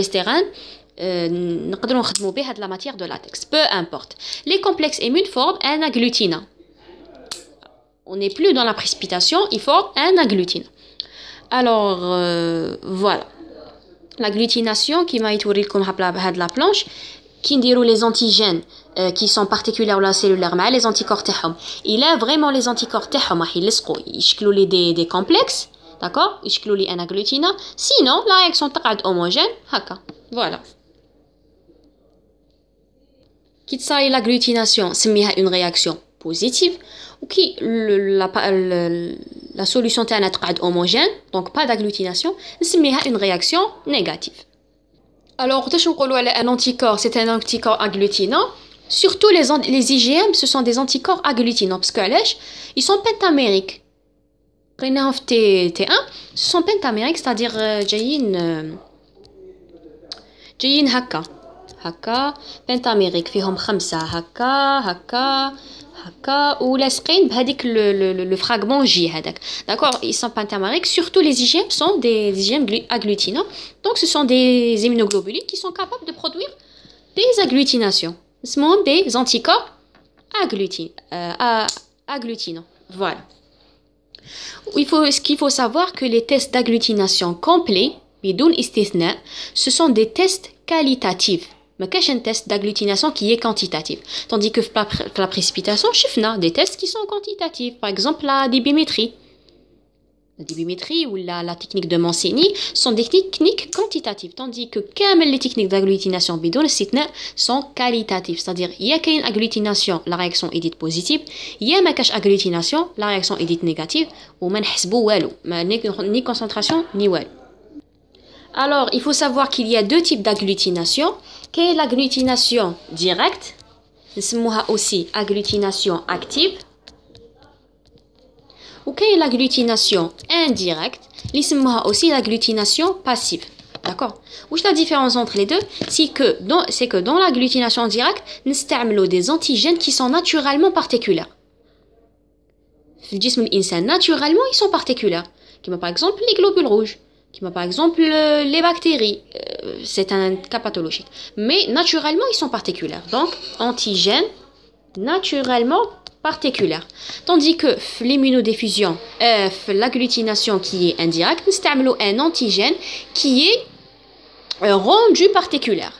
نقدروا نخدموا به هاد la matière de latex, peu importe. Les complexes immunes forment un agglutinant. On n'est plus dans la précipitation, ils forment un agglutinant. Alors voilà. l'agglutination qui m'a été la planche qui نديروا les antigènes qui sont particuliers la cellulaire مع les anticorps تاعهم il a vraiment les anticorps تاعهم راح يلصقوا يشكلوا لي des complexes d'accord يشكلوا لي un agglutinant sinon la réaction تقعد homogène هكا voilà كي تصاي l'agglutination سميها une réaction positive وكي la solution تاعنا تقعد homogène donc pas d'agglutination نسميها une réaction négative. Alors باش نقولوا على un anticorps c'est un anticorps agglutinant surtout les IgM ce sont des anticorps agglutinants parce que علاش ils sont pentamériques قريناهم في T1 ce sont pentamériques c'est-à-dire جايين هكا pentamérique فيهم 5 هكا ولاصقين بهذيك le fragment J هذاك d'accord ils sont pentamériques surtout les IgM sont des IgM agglutinants donc ce sont des immunoglobulines qui sont capables de produire des agglutinations ce sont des anticorps agglutinants voilà ce qu'il faut savoir que les tests d'agglutination complets بدون استثناء ce sont des tests qualitatifs ما كاش un test d'agglutination qui est quantitatif tandis que la précipitation شفنا des tests qui sont quantitatifs par exemple la débimétrie ou la technique de Mancini sont des techniques quantitatives tandis que كامل les techniques d'agglutination بدون استثناء sont qualitatives c'est-à-dire il y a qu'une agglutination la réaction est dite positive il y a ما كاش agglutination la réaction est dite négative وما نحسبوا والو ni concentration ni والو. Alors, il faut savoir qu'il y a deux types d'agglutination. Quelle est l'agglutination directe? نسموها aussi agglutination active. Ou quelle est l'agglutination indirecte? نسموها aussi l'agglutination passive. D'accord? Où est la différence entre les deux? C'est que dans l'agglutination directe, نستعملوا des antigènes qui sont naturellement particuliers. في الجسم الإنسان naturellement ils sont particuliers. Comme par exemple les globules rouges. Par exemple les bactéries c'est un cas pathologique mais naturellement ils sont particuliers donc antigènes naturellement particuliers tandis que l'immunodiffusion l'agglutination qui est indirecte nous utilisons un antigène qui est rendu particulier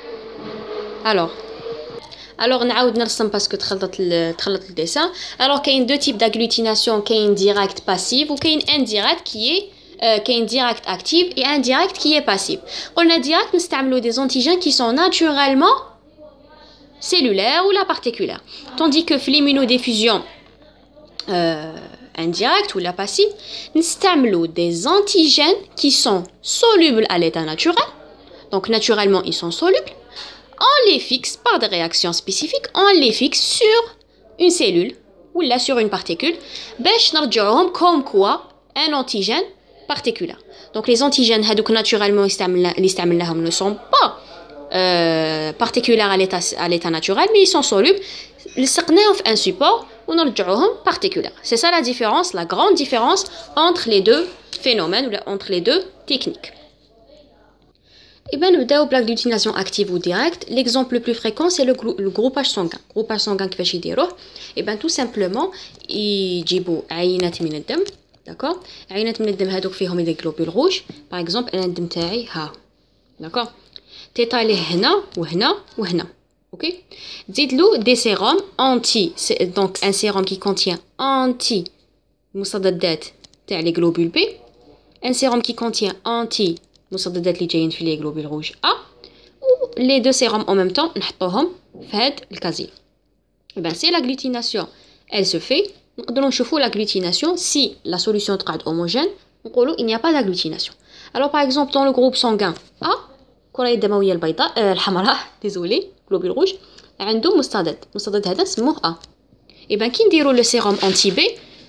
alors نعاود نرسم parce que تخلط le dessin alors qu'il y a deux types d'agglutination qu'il y a une directe passive ou qu'il y a une indirecte qui est كاين direct active et indirect qui est passif. قلنا direct نستعملوا des antigènes qui sont naturellement cellulaires ou la particulaire. Tandis que l'immunodiffusion indirecte ou la passive نستعملوا des antigènes qui sont solubles à l'état naturel. Donc naturellement ils sont solubles. On les fixe par des réactions spécifiques, on les fixe sur une cellule ou là sur une particule باش نرجعوهم comme quoi un antigène particulier. Donc les antigènes هذوك naturellement اللي استعملناهم ne sont pas particuliers à l'état naturel mais ils sont solubles لصقناهم في un support ونرجعوهم particuliers. C'est ça la différence, la grande différence entre les deux phénomènes ou entre les deux techniques. Et bien نبداو بالاgglutination active ou directe. L'exemple le plus fréquent c'est le groupage sanguin. Groupage sanguin كيفاش يديروه؟ Et bien tout simplement يجيبوا عينات من الدم. D'accord? عينات من الدم هذوك فيهم des globules rouges. Par exemple انا الدم تاعي ها. D'accord? تيطاليه هنا وهنا وهنا. OK? تزيد له des sérums anti donc un sérum qui contient anti مصددات تاع les globules B. Un sérum qui contient anti مصددات اللي جايين في les globules rouges A. Ou les deux sérums en même temps نحطوهم في هاد الكازي. Et ben c'est l'agglutination. Elle se fait. نقدروا نشوفوا l'agglutination si la solution تقعد homogène نقولوا il n'y a pas d'agglutination. Alors par exemple dans le groupe sanguin A كرة الدموية البيضاء الحمراء désolé globule rouge عنده مستضد هذا نسموه A. Et ben كي نديروا le sérum anti B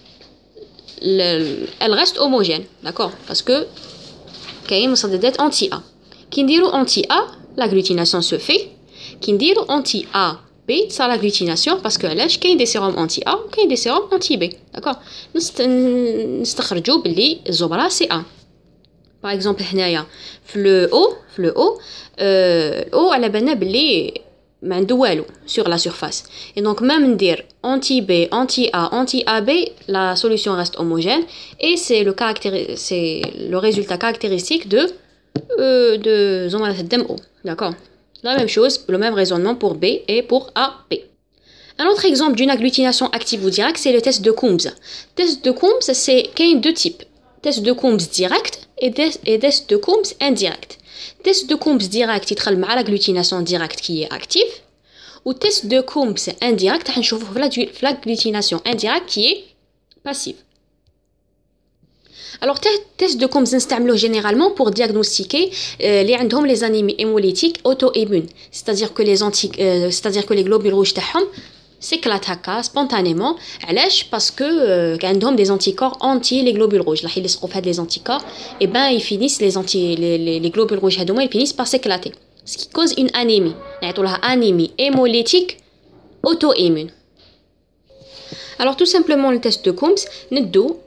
elle reste homogène d'accord parce que كاين مستضدات anti A. كي نديروا anti A l'agglutination se fait. كي نديروا anti A B, c'est l'agglutination parce que علاش كاين des sérums anti A و كاين des sérums anti B. D'accord? نستخرجوا باللي الزبرة c'est A. Par exemple هنايا في le O على بالنا باللي ما عنده والو sur la surface. Et donc même ندير anti B, anti A, anti AB, la solution reste homogène et c'est le résultat caractéristique de de زملاء الدم O. D'accord. La même chose, le même raisonnement pour B et pour AB. Un autre exemple d'une agglutination active ou directe, c'est le test de Coombs. Test de Coombs, c'est qu'il y a deux types. Test de Coombs direct et test de Coombs indirect. Test de Coombs direct, il travaille avec l'agglutination directe qui est active. Ou test de Coombs indirect, on voit l'agglutination indirecte qui est passive. Alors, test de Coombs installent généralement pour diagnostiquer les anémies hémolytiques auto-immunes, c'est-à-dire que les globules rouges s'éclatent spontanément. Parce que ont des anticorps anti les globules rouges. Là, ils se les anticorps, et ben ils finissent les globules rouges ils finissent par s'éclater, ce qui cause une anémie. Anémie hémolytique auto-immune. Alors tout simplement le test de Coombs ندو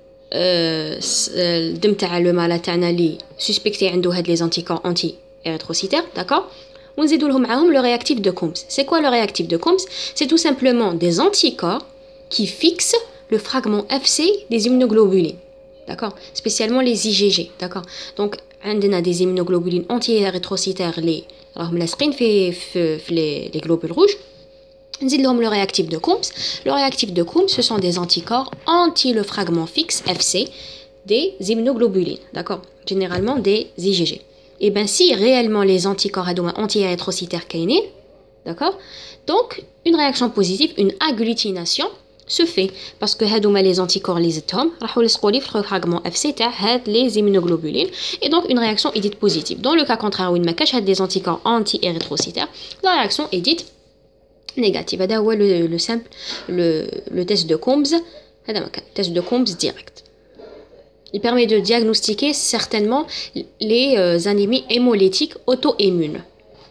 الدم تاع لو مالا تاعنا لي سوسبكتي عنده هاد لي زانتيكور انتي érythrocytaires, d'accord, ونزيدوا لهم معاهم le réactif de Coombs. C'est quoi le réactif de Coombs? C'est tout simplement des anticorps qui fixent le fragment FC des immunoglobulines, d'accord, spécialement les IgG, d'accord. Donc عندنا des immunoglobulines anti-érythrocytaires les راهم لاصقين في les globules rouges. نزيد لهم le réactif de Coombs. Le réactif de Coombs, ce sont des anticorps anti le fragment fixe FC des immunoglobulines, d'accord, généralement des IgG. Et bien si réellement les anticorps anti-érythrocytaires kainin, d'accord, donc une réaction positive, une agglutination se fait parce que les anticorps les atomes راحوا يلصقوا لي في le fragment FC تاع هاد les immunoglobulines, et donc une réaction est dite positive. Dans le cas contraire où il ما كاش هاد des anticorps anti-érythrocytaires, la réaction est dite négative. هذا هو le simple le test de Coombs. هذا مكان test de Coombs direct. Il permet de diagnostiquer certainement les anémies hémolytiques auto-immunes.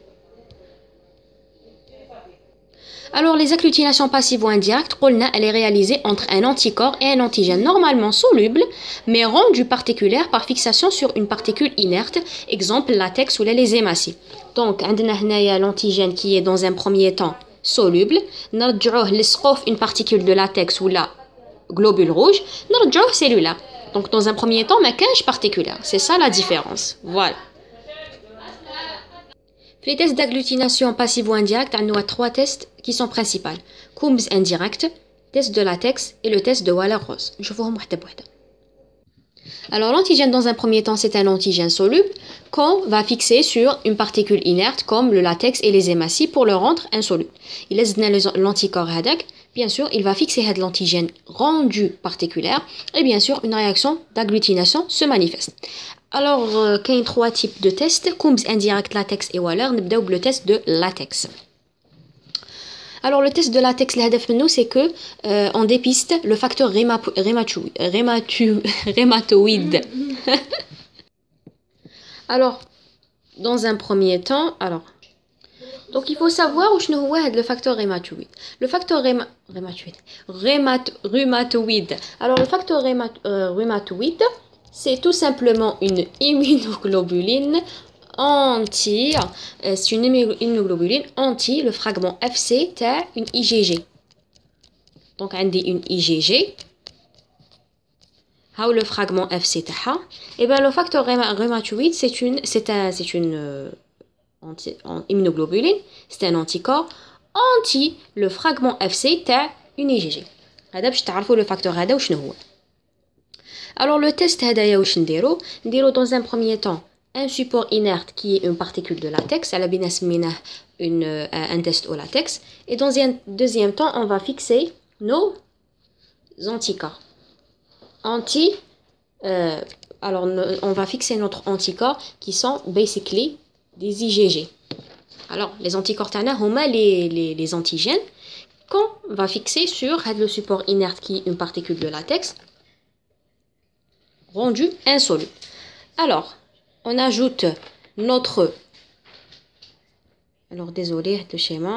Alors les agglutinations passives ou indirectes, elle est réalisée entre un anticorps et un antigène normalement soluble mais rendu particulière par fixation sur une particule inerte, exemple latex ou les hématies. Donc عندنا هنايا l'antigène qui est dans un premier temps soluble, نرجعوه لصقوه في une particule de latex ou la globule rouge, نرجعوه cellulaire. Donc dans un premier temps ما كانش particulaire. C'est ça la différence. Voilà. Les tests d'agglutination passive ou indirecte, on a trois tests qui sont principaux. Coombs indirect, test de latex et le test de Waller-Ross. Je vous remonte à bout. Alors l'antigène dans un premier temps c'est un antigène soluble qu'on va fixer sur une particule inerte comme le latex et les hématies pour le rendre insoluble. Il laisse l'anticorps hadak, bien sûr il va fixer l'antigène rendu particulier et bien sûr une réaction d'agglutination se manifeste. Alors il y a trois types de tests, Coombs indirect, latex et Waller. نبداو le test de latex. Alors le test de latex, l'hadaf nous c'est que on dépiste le facteur rhématoïde. Alors dans un premier temps, donc il faut savoir où est le facteur rhématoïde. Le facteur rhématoïde. Alors le facteur rhématoïde, c'est tout simplement une immunoglobuline c'est une immunoglobuline anti le fragment FC تاع une IgG. Donc on dit une IgG. How le fragment FC تاعها. Et ben le facteur rhématoïde c'est une immunoglobuline, c'est un anticorps anti le fragment FC تاع une IgG. هذا باش تعرفوا le facteur هذا وشنو هو. Alors le test هذايا واش نديرو dans un premier temps un support inerte qui est une particule de latex, à la binasmina un test au latex, et dans un deuxième temps on va fixer nos anticorps on va fixer notre anticorps qui sont basically des IgG. Alors les anticorps tana huma les antigènes qu'on va fixer sur le support inerte qui est une particule de latex rendu insoluble. Alors on ajoute notre... Alors, désolé, le schéma.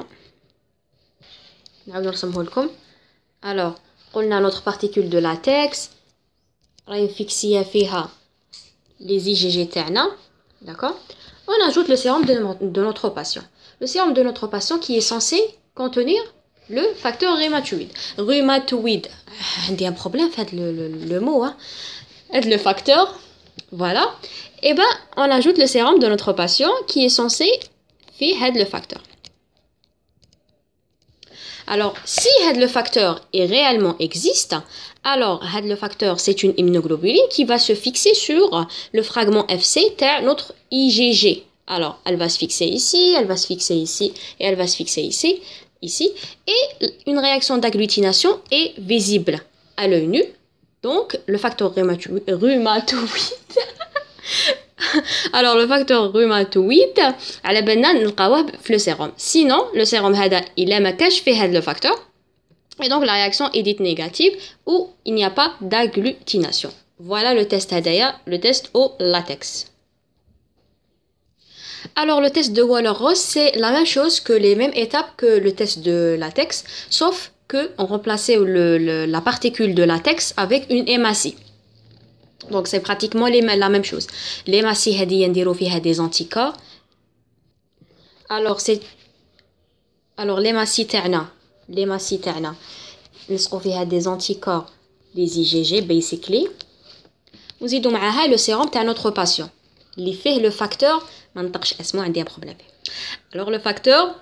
Alors, on a notre particule de latex. On fixe les IgG terna. D'accord. On ajoute le sérum de notre patient. Le sérum de notre patient qui est censé contenir le facteur rhématoïde. Rhématoïde. Il y a un problème, faites le mot. Hein. Le facteur... Voilà. Et ben, on ajoute le sérum de notre patient qui est censé faire le facteur. Alors, si le facteur est réellement existe, alors le facteur c'est une immunoglobuline qui va se fixer sur le fragment FC de notre IgG. Alors, elle va se fixer ici, elle va se fixer ici et elle va se fixer ici, ici. Et une réaction d'agglutination est visible à l'œil nu. Donc, le facteur rhumatoïde. Alors, le facteur rhumatoïde, على بالنا نلقاوه في le sérum. Sinon, le sérum هذا il ما كاش فيه هذا le facteur. Et donc, la réaction est dite négative ou il n'y a pas d'agglutination. Voilà le test هدايا, le test au latex. Alors, le test de Waller-Ross, c'est la même chose que les mêmes étapes que le test de latex, sauf qu'on remplaçait la particule de latex avec une hématie. Donc, c'est pratiquement la même chose. L'hématie, il des anticorps. Alors, l'hématie, il y a des anticorps, des IgG, basically. Nous y donnons le sérum de notre patient. Il fait le facteur, un problème. Alors, le facteur,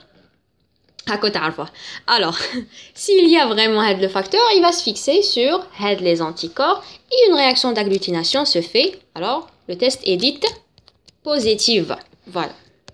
alors, s'il y a vraiment le facteur, il va se fixer sur les anticorps et une réaction d'agglutination se fait. Alors, le test est dit positif. Voilà.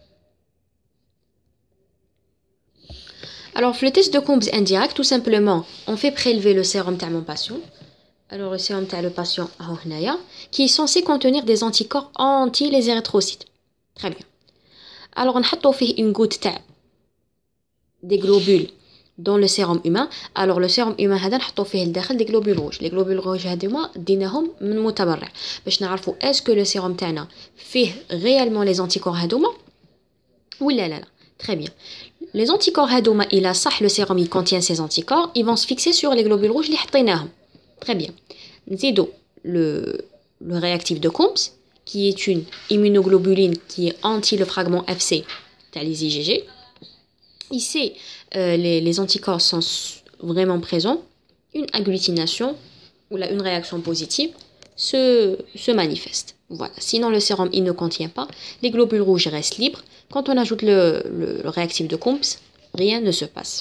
Alors, le test de Coombs indirect, tout simplement, on fait prélever le sérum de mon patient. Alors, le sérum de le patient, qui est censé contenir des anticorps anti les érythrocytes. Très bien. Alors, on fait une goutte des globules dans le sérum humain. Alors, le sérum humain, on fait des globules rouges. Les globules rouges, ديناهم من متبرع. باش نعرفوا est-ce que le sérum تاعنا fait réellement les anticorps هذوما ولا لا. Très bien. Les anticorps هذوما إلا صح le sérum il contient ces anticorps, ils vont se fixer sur les globules rouges اللي حطيناهم. Très bien. نزيدو le réactif de Coombs qui est une immunoglobuline qui est anti le fragment FC تاع les IgG. Ici, les anticorps sont vraiment présents. Une agglutination ou une réaction positive se manifeste. Voilà. Sinon, le sérum il ne contient pas. Les globules rouges restent libres. Quand on ajoute le réactif de Coombs, rien ne se passe.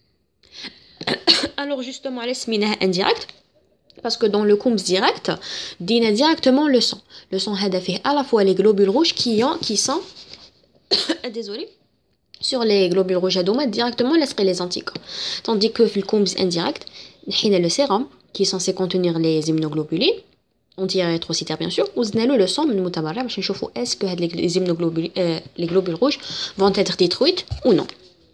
Alors justement, l'esminah indirect, parce que dans le Coombs direct, dîne directement le sang. Le sang a fait à la fois les globules rouges qui sont désolé. Sur les globules rouges directement les anticorps. Tandis que le Coombs indirect, le sérum qui est censé contenir les immunoglobulines anti-érythrocytaires bien sûr, ou le sang من المتبرع باش نشوفوا est-ce que les globules rouges vont être détruites ou non.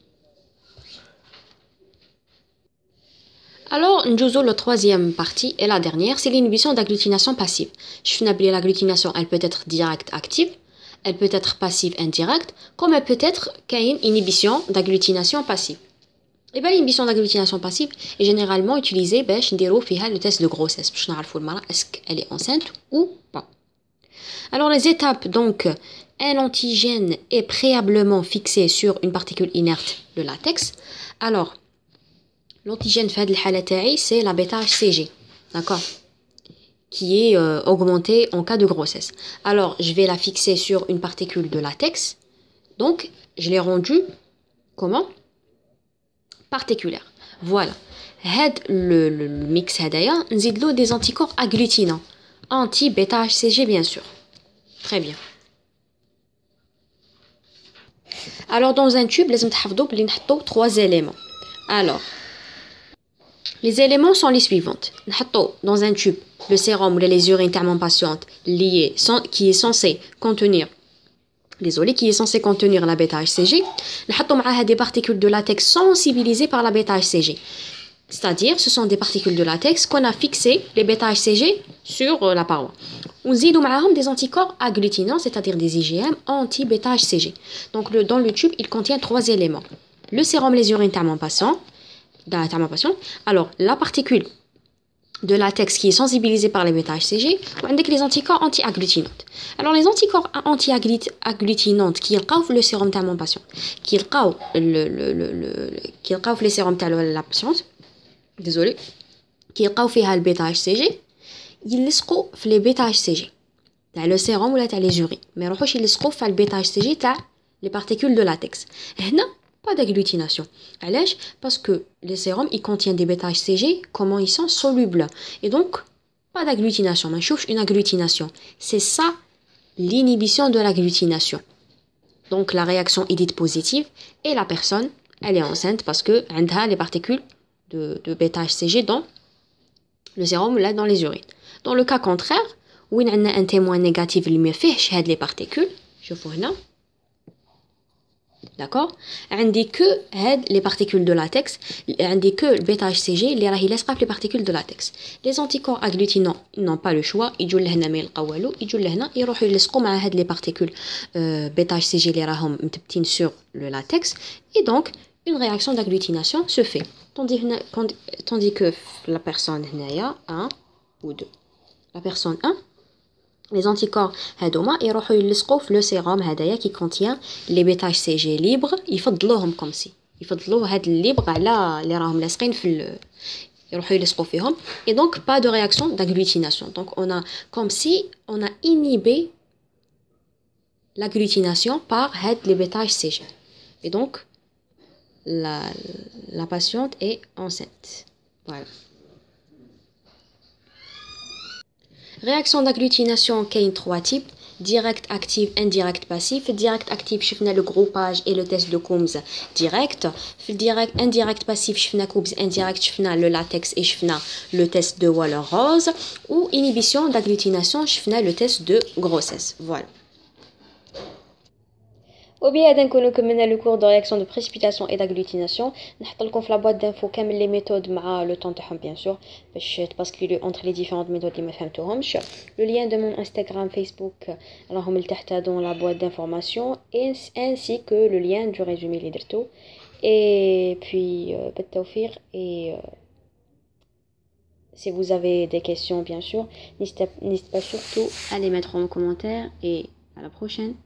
Alors, nous la troisième partie et la dernière, c'est l'inhibition d'agglutination passive. Je vais l'agglutination, elle peut être directe active. Elle peut être passive indirecte, comme elle peut être une inhibition d'agglutination passive. Et bien l'inhibition d'agglutination passive est généralement utilisée pour faire le test de grossesse, pour savoir est-ce qu'elle est enceinte ou pas. Alors les étapes, donc, un antigène est préalablement fixé sur une particule inerte, le latex. Alors, l'antigène fait de la c'est la bêta-HCG, d'accord, qui est augmentée en cas de grossesse. Alors, je vais la fixer sur une particule de latex. Donc, je l'ai rendue, comment? Particulière. Voilà. Le mix هدايا نزيد له des anticorps agglutinants. Anti-bêta-HCG, bien sûr. Très bien. Alors, dans un tube, لازم تحفظوا بلي نحطوا 3 éléments. Alors, les éléments sont les suivantes. نحطوا dans un tube le sérum ou les urines de mon patiente qui est censé contenir qui est censé contenir la bêta-HCG. نحطوا معاها des particules de latex sensibilisées par la bêta-HCG. C'est-à-dire, ce sont des particules de latex qu'on a fixées, les bêta-HCG, sur la paroi. ونزيدوا معاهم des anticorps agglutinants, c'est-à-dire des IgM anti-bêta-HCG. Donc, dans le tube, il contient 3 éléments. Le sérum, les urines de mon patient. Alors, la particule de latex qui est sensibilisée par les bêta-HCG, ou avec les anticorps anti-agglutinantes. Alors, les anticorps anti-agglutinantes qui ont le sérum de mon patient, qui ont le sérum de la patiente, désolé, qui ont le bêta-HCG, ils laissent les bêta-HCG. تاع لو سيروم ولا تاع لي جوري ما يروحوش يلصقوا في البيتا اتش سي جي تاع لي بارتيكول دو لاتكس. هنا pas d'agglutination. علاش؟ parce que les sérums ils contiennent des bêta HCG comment ils sont solubles et donc pas d'agglutination. ما نشوفش une agglutination. C'est ça l'inhibition de l'agglutination. Donc la réaction est dite positive et la personne elle est enceinte parce que عندها les particules de bêta HCG dans le sérum ou là dans les urines. Dans le cas contraire وين عندنا un témoin négatif اللي ما فيهش هاد les particules شوفوا هنا d'accord عندي que هاد les particules de latex عندي que le bêta HCG اللي راهي لاصقه في les particules de latex. Les anticorps agglutinants ils n'ont pas le choix يجوا لهنا ما يلقاو والو يجوا لهنا يروحوا يلصقوا مع هاد les particules bêta HCG اللي راهم متبتين sur le latex et donc une réaction d'agglutination se fait tandis que la personne هنايا 1 ou 2 la personne 1 les anticorps هادوما يروحوا يلصقوا في لو سيروم هدايا qui contient les bêta HCG libres يفضلوهم comme si يفضلوا هاد الليبر على اللي راهم لاصقين في يروحوا يلصقوا فيهم et donc pas de réaction d'agglutination. Donc on a comme si on a inhibé l'agglutination par هاد les bêta HCG et donc la patiente est enceinte. Voilà. Réaction d'agglutination كاين 3 types direct active indirect passif. direct active شفنا le groupage et le test de Coombs direct. في direct indirect passif شفنا Coombs indirect شفنا le latex et شفنا le test de Waller-Rose ou inhibition d'agglutination شفنا le test de grossesse. Voilà. وبهذا نكونوا كملنا لو كور دو رياكسيون دو بريسيبيتاسيون اي d'agglutination. نحط لكم في لا بواط دانفو كامل لي ميثود مع لو طون تاعهم بيان سور باش تباسكوليو اونتر لي ديفيرونت ميثود اللي ما فهمتوهمش. لو لين دو مون انستغرام فيسبوك راهم لتحت دون لا بواط دانفورماسيون ainsi que le lien du résumé اللي درتو et puis بالتوفيق et si vous avez des questions bien sûr n'hésitez pas surtout à les mettre en commentaire et à la prochaine.